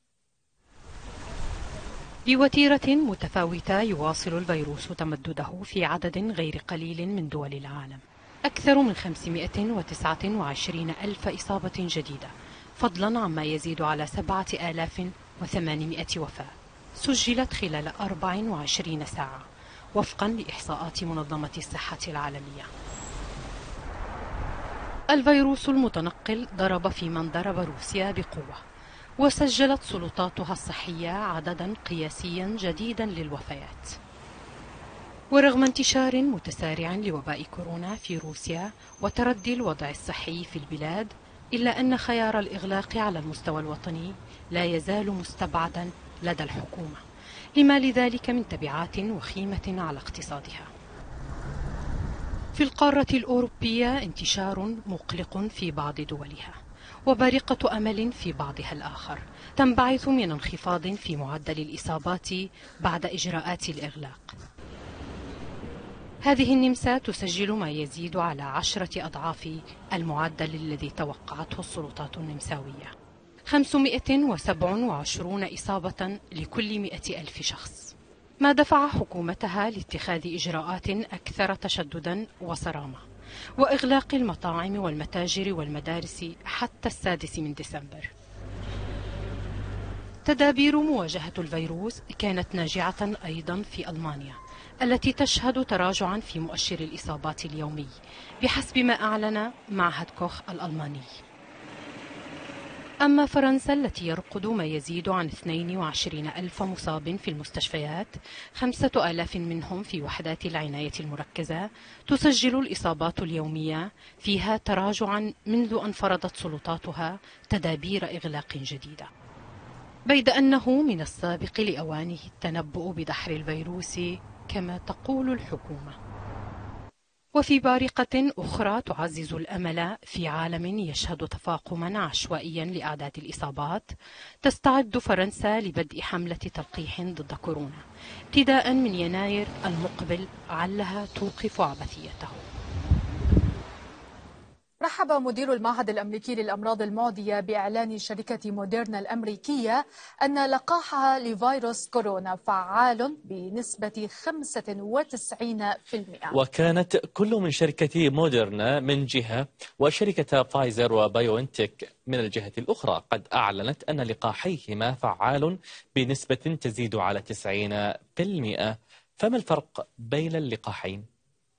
بوتيرة متفاوتة يواصل الفيروس تمدده في عدد غير قليل من دول العالم. أكثر من 529 ألف إصابة جديدة، فضلا عما يزيد على 7800 وفاة سجلت خلال 24 ساعة وفقا لإحصاءات منظمة الصحة العالمية. الفيروس المتنقل ضرب في من ضرب روسيا بقوة، وسجلت سلطاتها الصحية عددا قياسيا جديدا للوفيات. ورغم انتشار متسارع لوباء كورونا في روسيا وتردي الوضع الصحي في البلاد، إلا أن خيار الإغلاق على المستوى الوطني لا يزال مستبعدا لدى الحكومة، لما لذلك من تبعات وخيمة على اقتصادها. في القارة الأوروبية انتشار مقلق في بعض دولها، وبارقة أمل في بعضها الآخر تنبعث من انخفاض في معدل الإصابات بعد إجراءات الإغلاق. هذه النمسا تسجل ما يزيد على 10 أضعاف المعدل الذي توقعته السلطات النمساوية، 527 إصابة لكل 100,000 شخص، ما دفع حكومتها لاتخاذ إجراءات أكثر تشددا وصرامة وإغلاق المطاعم والمتاجر والمدارس حتى 6 ديسمبر. تدابير مواجهة الفيروس كانت ناجعة أيضا في ألمانيا، التي تشهد تراجعا في مؤشر الإصابات اليومي بحسب ما أعلن معهد كوخ الألماني. أما فرنسا التي يرقد ما يزيد عن 22 ألف مصاب في المستشفيات، 5,000 منهم في وحدات العناية المركزة، تسجل الإصابات اليومية فيها تراجعا منذ أن فرضت سلطاتها تدابير إغلاق جديدة، بيد أنه من السابق لأوانه التنبؤ بدحر الفيروس كما تقول الحكومة. وفي بارقة أخرى تعزز الأمل في عالم يشهد تفاقما عشوائيا لأعداد الإصابات، تستعد فرنسا لبدء حملة تلقيح ضد كورونا ابتداء من يناير المقبل، علها توقف عبثيته. رحب مدير المعهد الأمريكي للأمراض المعدية بإعلان شركة موديرنا الأمريكية أن لقاحها لفيروس كورونا فعال بنسبة 95%. وكانت كل من شركة موديرنا من جهة وشركة فايزر وبايوانتك من الجهة الأخرى قد أعلنت أن لقاحيهما فعال بنسبة تزيد على 90%. فما الفرق بين اللقاحين؟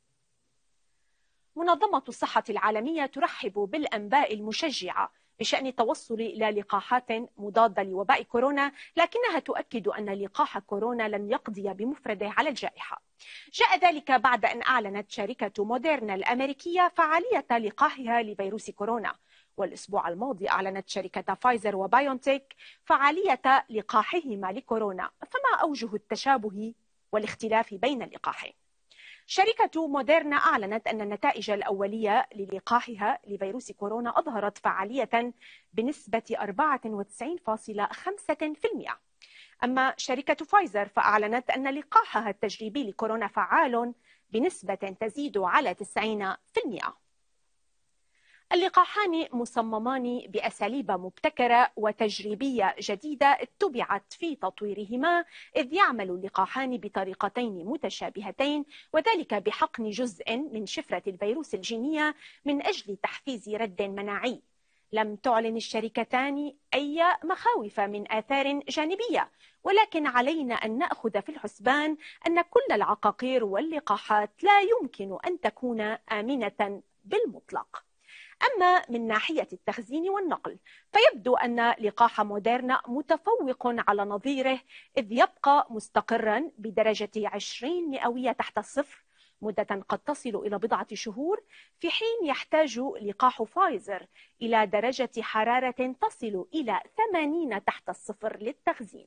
منظمة الصحة العالمية ترحب بالأنباء المشجعة بشأن التوصل إلى لقاحات مضادة لوباء كورونا، لكنها تؤكد أن لقاح كورونا لن يقضي بمفرده على الجائحة. جاء ذلك بعد أن أعلنت شركة موديرنا الأمريكية فعالية لقاحها لفيروس كورونا، والأسبوع الماضي أعلنت شركة فايزر وبايونتك فعالية لقاحهما لكورونا. فما أوجه التشابه والاختلاف بين اللقاحين؟ شركة موديرنا أعلنت أن النتائج الأولية للقاحها لفيروس كورونا أظهرت فعالية بنسبة 94.5%. أما شركة فايزر فأعلنت أن لقاحها التجريبي لكورونا فعال بنسبة تزيد على 90%. اللقاحان مصممان بأساليب مبتكرة وتجريبية جديدة اتبعت في تطويرهما، إذ يعمل اللقاحان بطريقتين متشابهتين، وذلك بحقن جزء من شفرة الفيروس الجينية من أجل تحفيز رد مناعي. لم تعلن الشركتان أي مخاوف من آثار جانبية، ولكن علينا أن نأخذ في الحسبان أن كل العقاقير واللقاحات لا يمكن أن تكون آمنة بالمطلق. أما من ناحية التخزين والنقل فيبدو أن لقاح موديرنا متفوق على نظيره، إذ يبقى مستقرا بدرجة 20 مئوية تحت الصفر مدة قد تصل إلى بضعة شهور، في حين يحتاج لقاح فايزر إلى درجة حرارة تصل إلى 80 تحت الصفر للتخزين.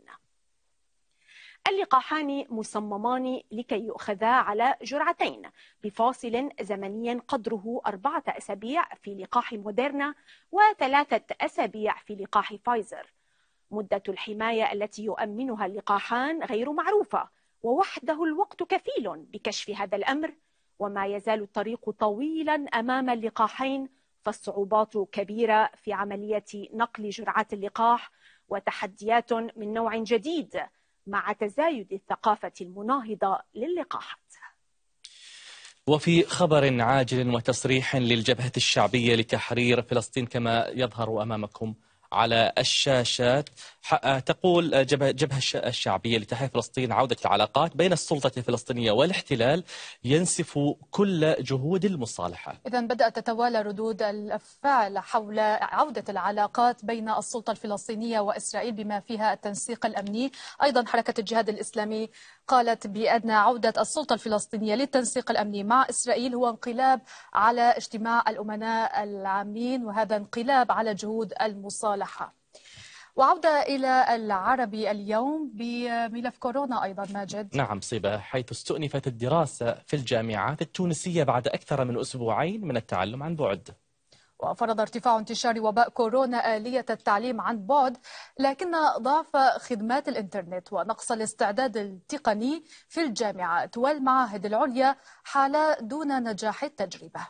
اللقاحان مصممان لكي يؤخذا على جرعتين بفاصل زمني قدره 4 أسابيع في لقاح موديرنا و3 أسابيع في لقاح فايزر. مدة الحماية التي يؤمنها اللقاحان غير معروفة، ووحده الوقت كفيل بكشف هذا الأمر. وما يزال الطريق طويلا أمام اللقاحين، فالصعوبات كبيرة في عملية نقل جرعات اللقاح، وتحديات من نوع جديد مع تزايد الثقافة المناهضة للقاحات. وفي خبر عاجل وتصريح للجبهة الشعبية لتحرير فلسطين كما يظهر أمامكم على الشاشات، تقول جبهة الشعبية لتحرير فلسطين عودة العلاقات بين السلطة الفلسطينية والاحتلال ينسف كل جهود المصالحة. إذن بدأت تتوالى ردود الفعل حول عودة العلاقات بين السلطة الفلسطينية وإسرائيل بما فيها التنسيق الأمني. أيضا حركة الجهاد الإسلامي قالت بأن عودة السلطة الفلسطينية للتنسيق الأمني مع إسرائيل هو انقلاب على اجتماع الأمناء العامين، وهذا انقلاب على جهود المصالحة. وعودة إلى العربي اليوم بملف كورونا أيضا ماجد. نعم صبا، حيث استؤنفت الدراسة في الجامعات التونسية بعد أكثر من أسبوعين من التعلم عن بعد. وفرض ارتفاع انتشار وباء كورونا آلية التعليم عن بعد، لكن ضعف خدمات الإنترنت ونقص الاستعداد التقني في الجامعات والمعاهد العليا حال دون نجاح التجربة.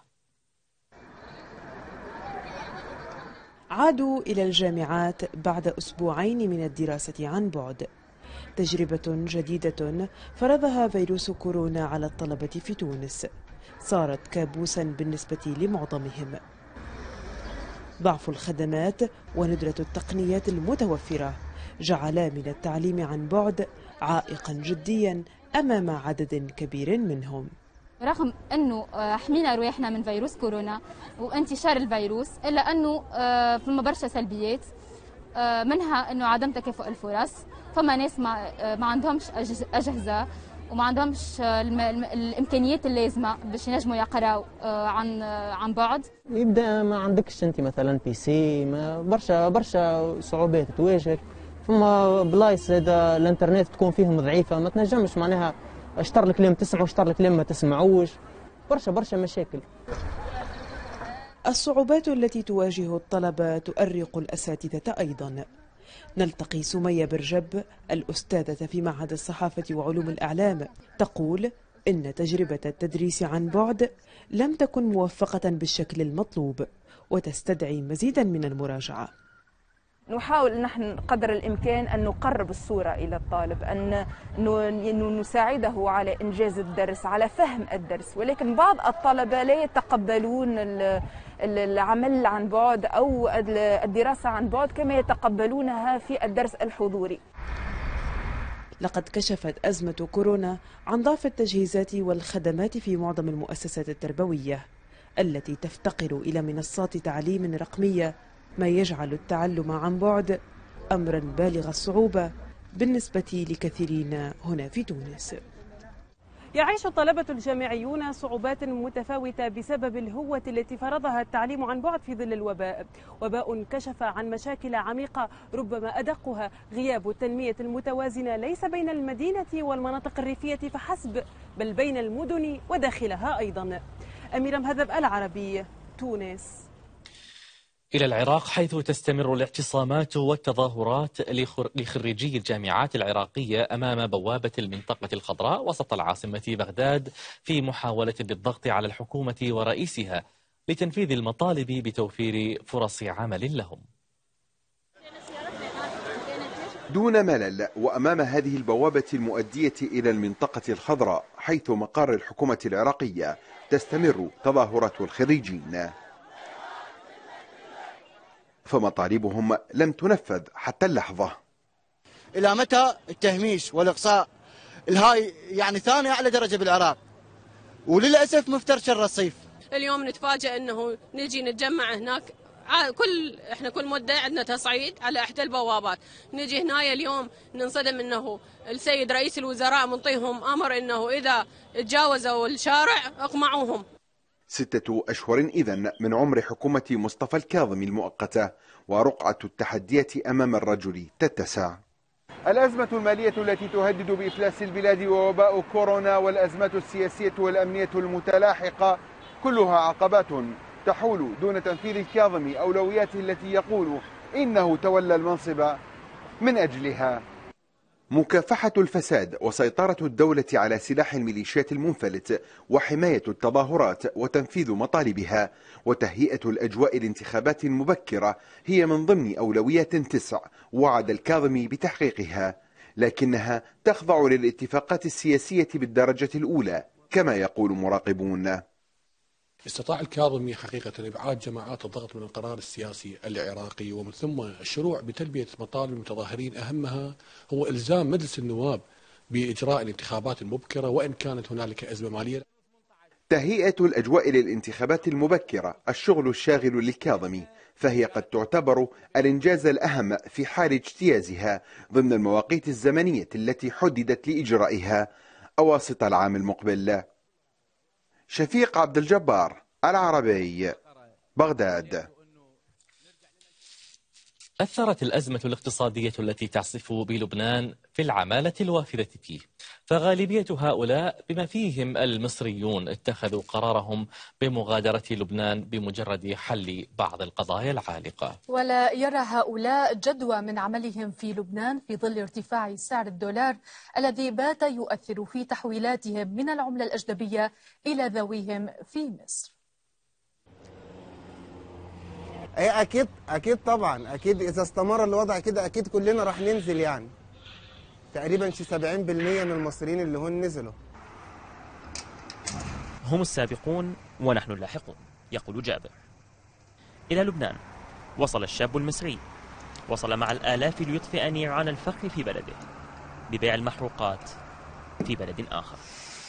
عادوا إلى الجامعات بعد أسبوعين من الدراسة عن بعد. تجربة جديدة فرضها فيروس كورونا على الطلبة في تونس، صارت كابوسا بالنسبة لمعظمهم. ضعف الخدمات وندرة التقنيات المتوفرة جعلا من التعليم عن بعد عائقا جديا أمام عدد كبير منهم. رغم أنه حمينا رواحنا من فيروس كورونا وانتشار الفيروس، إلا أنه في برشا سلبيات، منها أنه عدم تكافؤ الفرص. فما ناس ما عندهمش أجهزة وما عندهمش الإمكانيات اللازمة باش ينجموا يقراوا عن بعد. يبدأ ما عندكش أنت مثلا بي سي، ما برشا صعوبات تواجهك. فما بلايص هذا الانترنت تكون فيهم ضعيفة، ما تنجمش معناها اشتر الكلام تسمعوا اشتر الكلام ما تسمعوش، برشا مشاكل. الصعوبات التي تواجه الطلبة تؤرق الأساتذة أيضا. نلتقي سمية برجب الأستاذة في معهد الصحافة وعلوم الإعلام، تقول إن تجربة التدريس عن بعد لم تكن موفقة بالشكل المطلوب وتستدعي مزيدا من المراجعة. نحاول نحن قدر الإمكان أن نقرب الصورة إلى الطالب، أن نساعده على إنجاز الدرس، على فهم الدرس، ولكن بعض الطلبة لا يتقبلون العمل عن بعد أو الدراسة عن بعد كما يتقبلونها في الدرس الحضوري. لقد كشفت أزمة كورونا عن ضعف التجهيزات والخدمات في معظم المؤسسات التربوية التي تفتقر إلى منصات تعليم رقمية، ما يجعل التعلم عن بعد أمرا بالغ الصعوبة بالنسبة لكثيرين هنا في تونس. يعيش الطلبة الجامعيون صعوبات متفاوتة بسبب الهوة التي فرضها التعليم عن بعد في ظل الوباء. وباء كشف عن مشاكل عميقة ربما أدقها غياب التنمية المتوازنة ليس بين المدينة والمناطق الريفية فحسب، بل بين المدن وداخلها أيضا. أميرة مهذب، العربي، تونس. إلى العراق، حيث تستمر الاعتصامات والتظاهرات لخريجي الجامعات العراقية أمام بوابة المنطقة الخضراء وسط العاصمة بغداد في محاولة للضغط على الحكومة ورئيسها لتنفيذ المطالب بتوفير فرص عمل لهم. دون ملل وأمام هذه البوابة المؤدية إلى المنطقة الخضراء حيث مقر الحكومة العراقية تستمر تظاهرات الخريجين، فمطالبهم لم تنفذ حتى اللحظة. إلى متى التهميش والإقصاء الهاي يعني ثاني أعلى درجة بالعراق، وللأسف مفترش الرصيف. اليوم نتفاجأ أنه نجي نتجمع هناك احنا كل مده عندنا تصعيد على احدى البوابات، نجي هنا اليوم ننصدم انه السيد رئيس الوزراء منطيهم امر انه اذا تجاوزوا الشارع اقمعوهم. 6 أشهر إذن من عمر حكومة مصطفى الكاظمي المؤقتة، ورقعة التحديات أمام الرجل تتسع. الأزمة المالية التي تهدد بإفلاس البلاد ووباء كورونا والأزمات السياسية والأمنية المتلاحقة كلها عقبات تحول دون تنفيذ الكاظمي أولوياته التي يقول إنه تولى المنصب من أجلها. مكافحة الفساد وسيطرة الدولة على سلاح الميليشيات المنفلت وحماية التظاهرات وتنفيذ مطالبها وتهيئة الأجواء لانتخابات مبكرة هي من ضمن أولويات 9 وعد الكاظمي بتحقيقها، لكنها تخضع للاتفاقات السياسية بالدرجة الأولى كما يقول مراقبون. استطاع الكاظمي حقيقة إبعاد جماعات الضغط من القرار السياسي العراقي، ومن ثم الشروع بتلبية مطالب المتظاهرين، أهمها هو إلزام مجلس النواب بإجراء الانتخابات المبكرة وإن كانت هنالك أزمة مالية. تهيئة الأجواء للانتخابات المبكرة الشغل الشاغل للكاظمي، فهي قد تعتبر الإنجاز الأهم في حال اجتيازها ضمن المواقيت الزمنية التي حددت لإجرائها أواسط العام المقبل. شفيق عبد الجبار، العربي، بغداد. أثرت الأزمة الاقتصادية التي تعصف بلبنان في العمالة الوافدة فيه، فغالبية هؤلاء بما فيهم المصريون اتخذوا قرارهم بمغادرة لبنان بمجرد حل بعض القضايا العالقة. ولا يرى هؤلاء جدوى من عملهم في لبنان في ظل ارتفاع سعر الدولار الذي بات يؤثر في تحويلاتهم من العملة الأجنبية إلى ذويهم في مصر. اكيد طبعا، اكيد اذا استمر الوضع كده اكيد كلنا راح ننزل، يعني تقريبا 70% من المصريين اللي هون نزلوا. هم السابقون ونحن اللاحقون، يقول جابر. إلى لبنان وصل الشاب المصري، وصل مع الآلاف ليطفئ نيران الفقر في بلده ببيع المحروقات في بلد آخر.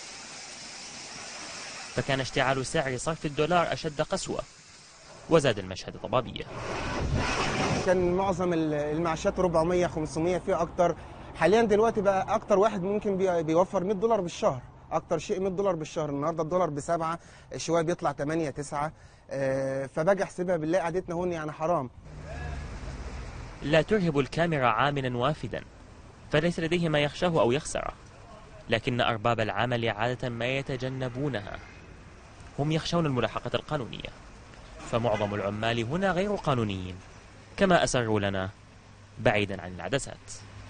فكان اشتعال سعر صرف الدولار أشد قسوة، وزاد المشهد ضبابية. كان معظم المعاشات 400 500 في أكتر، حاليا دلوقتي بقى أكتر واحد ممكن بيوفر $100 بالشهر، أكتر شيء $100 بالشهر. النهارده الدولار ب7، شوية بيطلع 8 9، فباجي أحسبها بالله قعدتنا هون يعني حرام. لا ترهب الكاميرا عاملا وافدا، فليس لديه ما يخشاه أو يخسره، لكن أرباب العمل عادة ما يتجنبونها. هم يخشون الملاحقة القانونية، فمعظم العمال هنا غير قانونيين كما أسروا لنا بعيدا عن العدسات.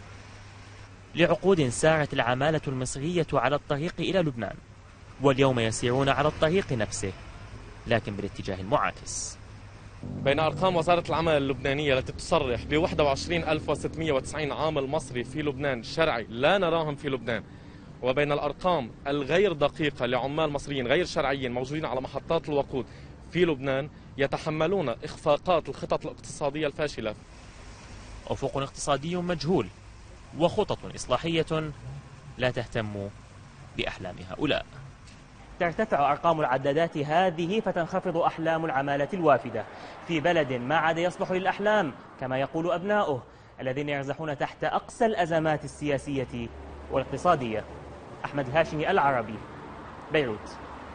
لعقود سارت العمالة المصرية على الطريق إلى لبنان، واليوم يسيرون على الطريق نفسه لكن بالاتجاه المعاكس. بين أرقام وزارة العمل اللبنانية التي تصرح ب 21,690 عامل مصري في لبنان شرعي لا نراهم في لبنان، وبين الأرقام الغير دقيقة لعمال مصريين غير شرعيين موجودين على محطات الوقود في لبنان يتحملون إخفاقات الخطط الاقتصادية الفاشلة. أفق اقتصادي مجهول وخطط إصلاحية لا تهتم بأحلام هؤلاء. ترتفع أرقام العدادات هذه فتنخفض أحلام العمالة الوافدة في بلد ما عاد يصلح للأحلام كما يقول أبناؤه الذين يرزحون تحت أقصى الأزمات السياسية والاقتصادية. أحمد الهاشمي، العربي، بيروت.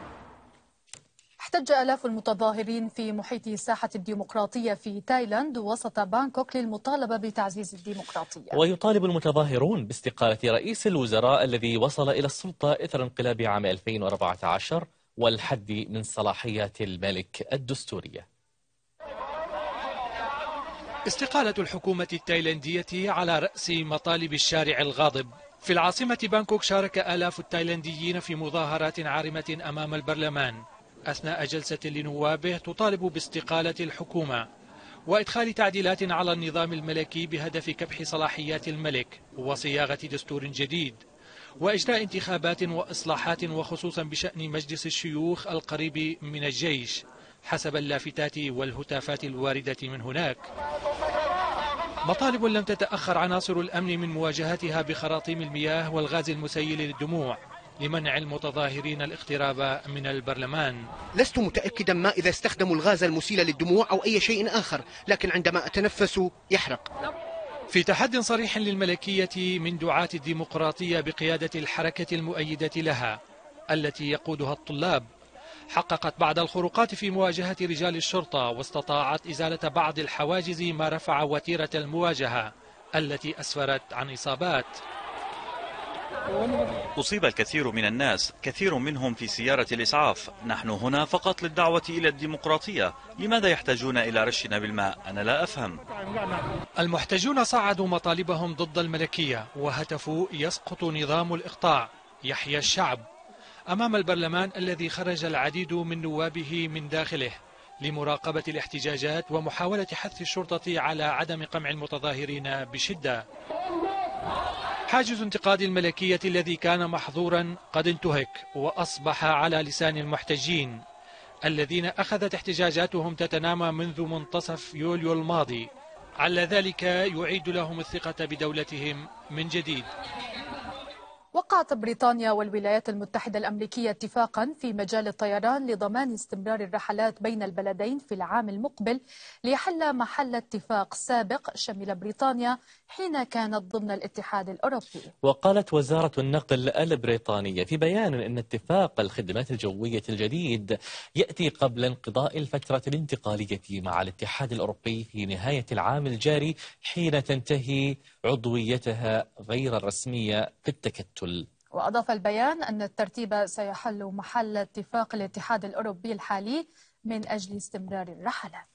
احتج آلاف المتظاهرين في محيط ساحة الديمقراطية في تايلاند وسط بانكوك للمطالبة بتعزيز الديمقراطية. ويطالب المتظاهرون باستقالة رئيس الوزراء الذي وصل إلى السلطة إثر انقلاب عام 2014 والحد من صلاحيات الملك الدستورية. استقالة الحكومة التايلاندية على رأس مطالب الشارع الغاضب. في العاصمة بانكوك شارك آلاف التايلانديين في مظاهرات عارمة أمام البرلمان أثناء جلسة لنوابه تطالب باستقالة الحكومة وإدخال تعديلات على النظام الملكي بهدف كبح صلاحيات الملك وصياغة دستور جديد وإجراء انتخابات وإصلاحات وخصوصا بشأن مجلس الشيوخ القريب من الجيش حسب اللافتات والهتافات الواردة من هناك. مطالب لم تتأخر عناصر الأمن من مواجهتها بخراطيم المياه والغاز المسيل للدموع لمنع المتظاهرين الاقتراب من البرلمان. لست متأكدا ما إذا استخدموا الغاز المسيل للدموع أو أي شيء آخر، لكن عندما أتنفس يحرق. في تحد صريح للملكية من دعاة الديمقراطية بقيادة الحركة المؤيدة لها التي يقودها الطلاب، حققت بعض الخروقات في مواجهة رجال الشرطة، واستطاعت إزالة بعض الحواجز ما رفع وتيرة المواجهة التي أسفرت عن إصابات. أصيب الكثير من الناس، كثير منهم في سيارة الإسعاف. نحن هنا فقط للدعوة إلى الديمقراطية. لماذا يحتاجون إلى رشنا بالماء؟ أنا لا أفهم. المحتجون صعدوا مطالبهم ضد الملكية وهتفوا يسقط نظام الإقطاع، يحيى الشعب، أمام البرلمان الذي خرج العديد من نوابه من داخله لمراقبة الاحتجاجات ومحاولة حث الشرطة على عدم قمع المتظاهرين بشدة. حاجز انتقاد الملكية الذي كان محظورا قد انتهك وأصبح على لسان المحتجين الذين أخذت احتجاجاتهم تتنامى منذ منتصف يوليو الماضي، على ذلك يعيد لهم الثقة بدولتهم من جديد. وقعت بريطانيا والولايات المتحدة الأمريكية اتفاقا في مجال الطيران لضمان استمرار الرحلات بين البلدين في العام المقبل، ليحل محل اتفاق سابق شمل بريطانيا حين كانت ضمن الاتحاد الأوروبي. وقالت وزارة النقل البريطانية في بيان أن اتفاق الخدمات الجوية الجديد يأتي قبل انقضاء الفترة الانتقالية مع الاتحاد الأوروبي في نهاية العام الجاري، حين تنتهي عضويتها غير الرسمية في التكتل. وأضاف البيان أن الترتيب سيحل محل اتفاق الاتحاد الأوروبي الحالي من أجل استمرار الرحلات.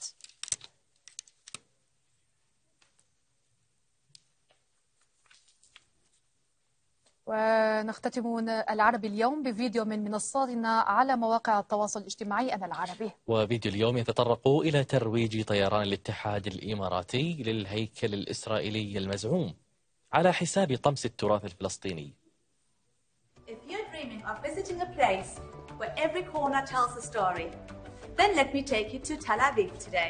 ونختتم العربي اليوم بفيديو من منصاتنا على مواقع التواصل الاجتماعي أنا العربي. وفيديو اليوم يتطرق إلى ترويج طيران الاتحاد الإماراتي للهيكل الإسرائيلي المزعوم على حساب طمس التراث الفلسطيني. If you're dreaming of visiting a place where every corner tells a story, then let me take you to Tel Aviv today.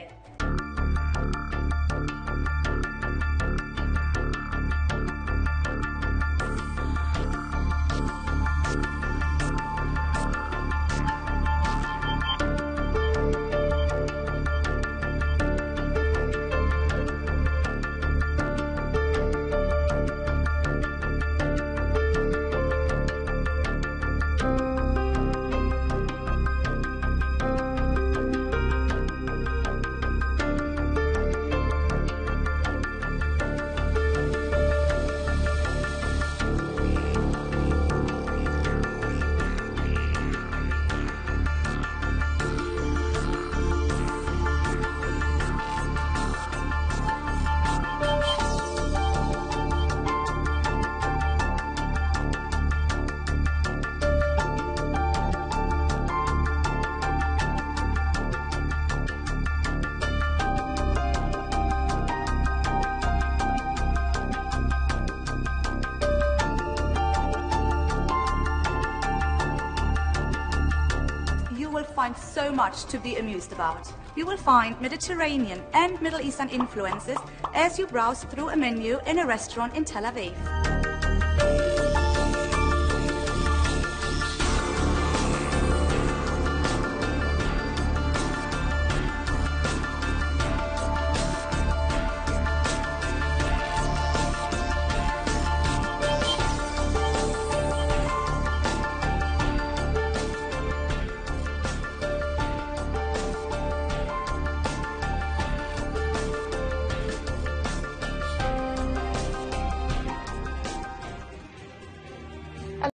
Find so much to be amused about. You will find Mediterranean and Middle Eastern influences as you browse through a menu in a restaurant in Tel Aviv.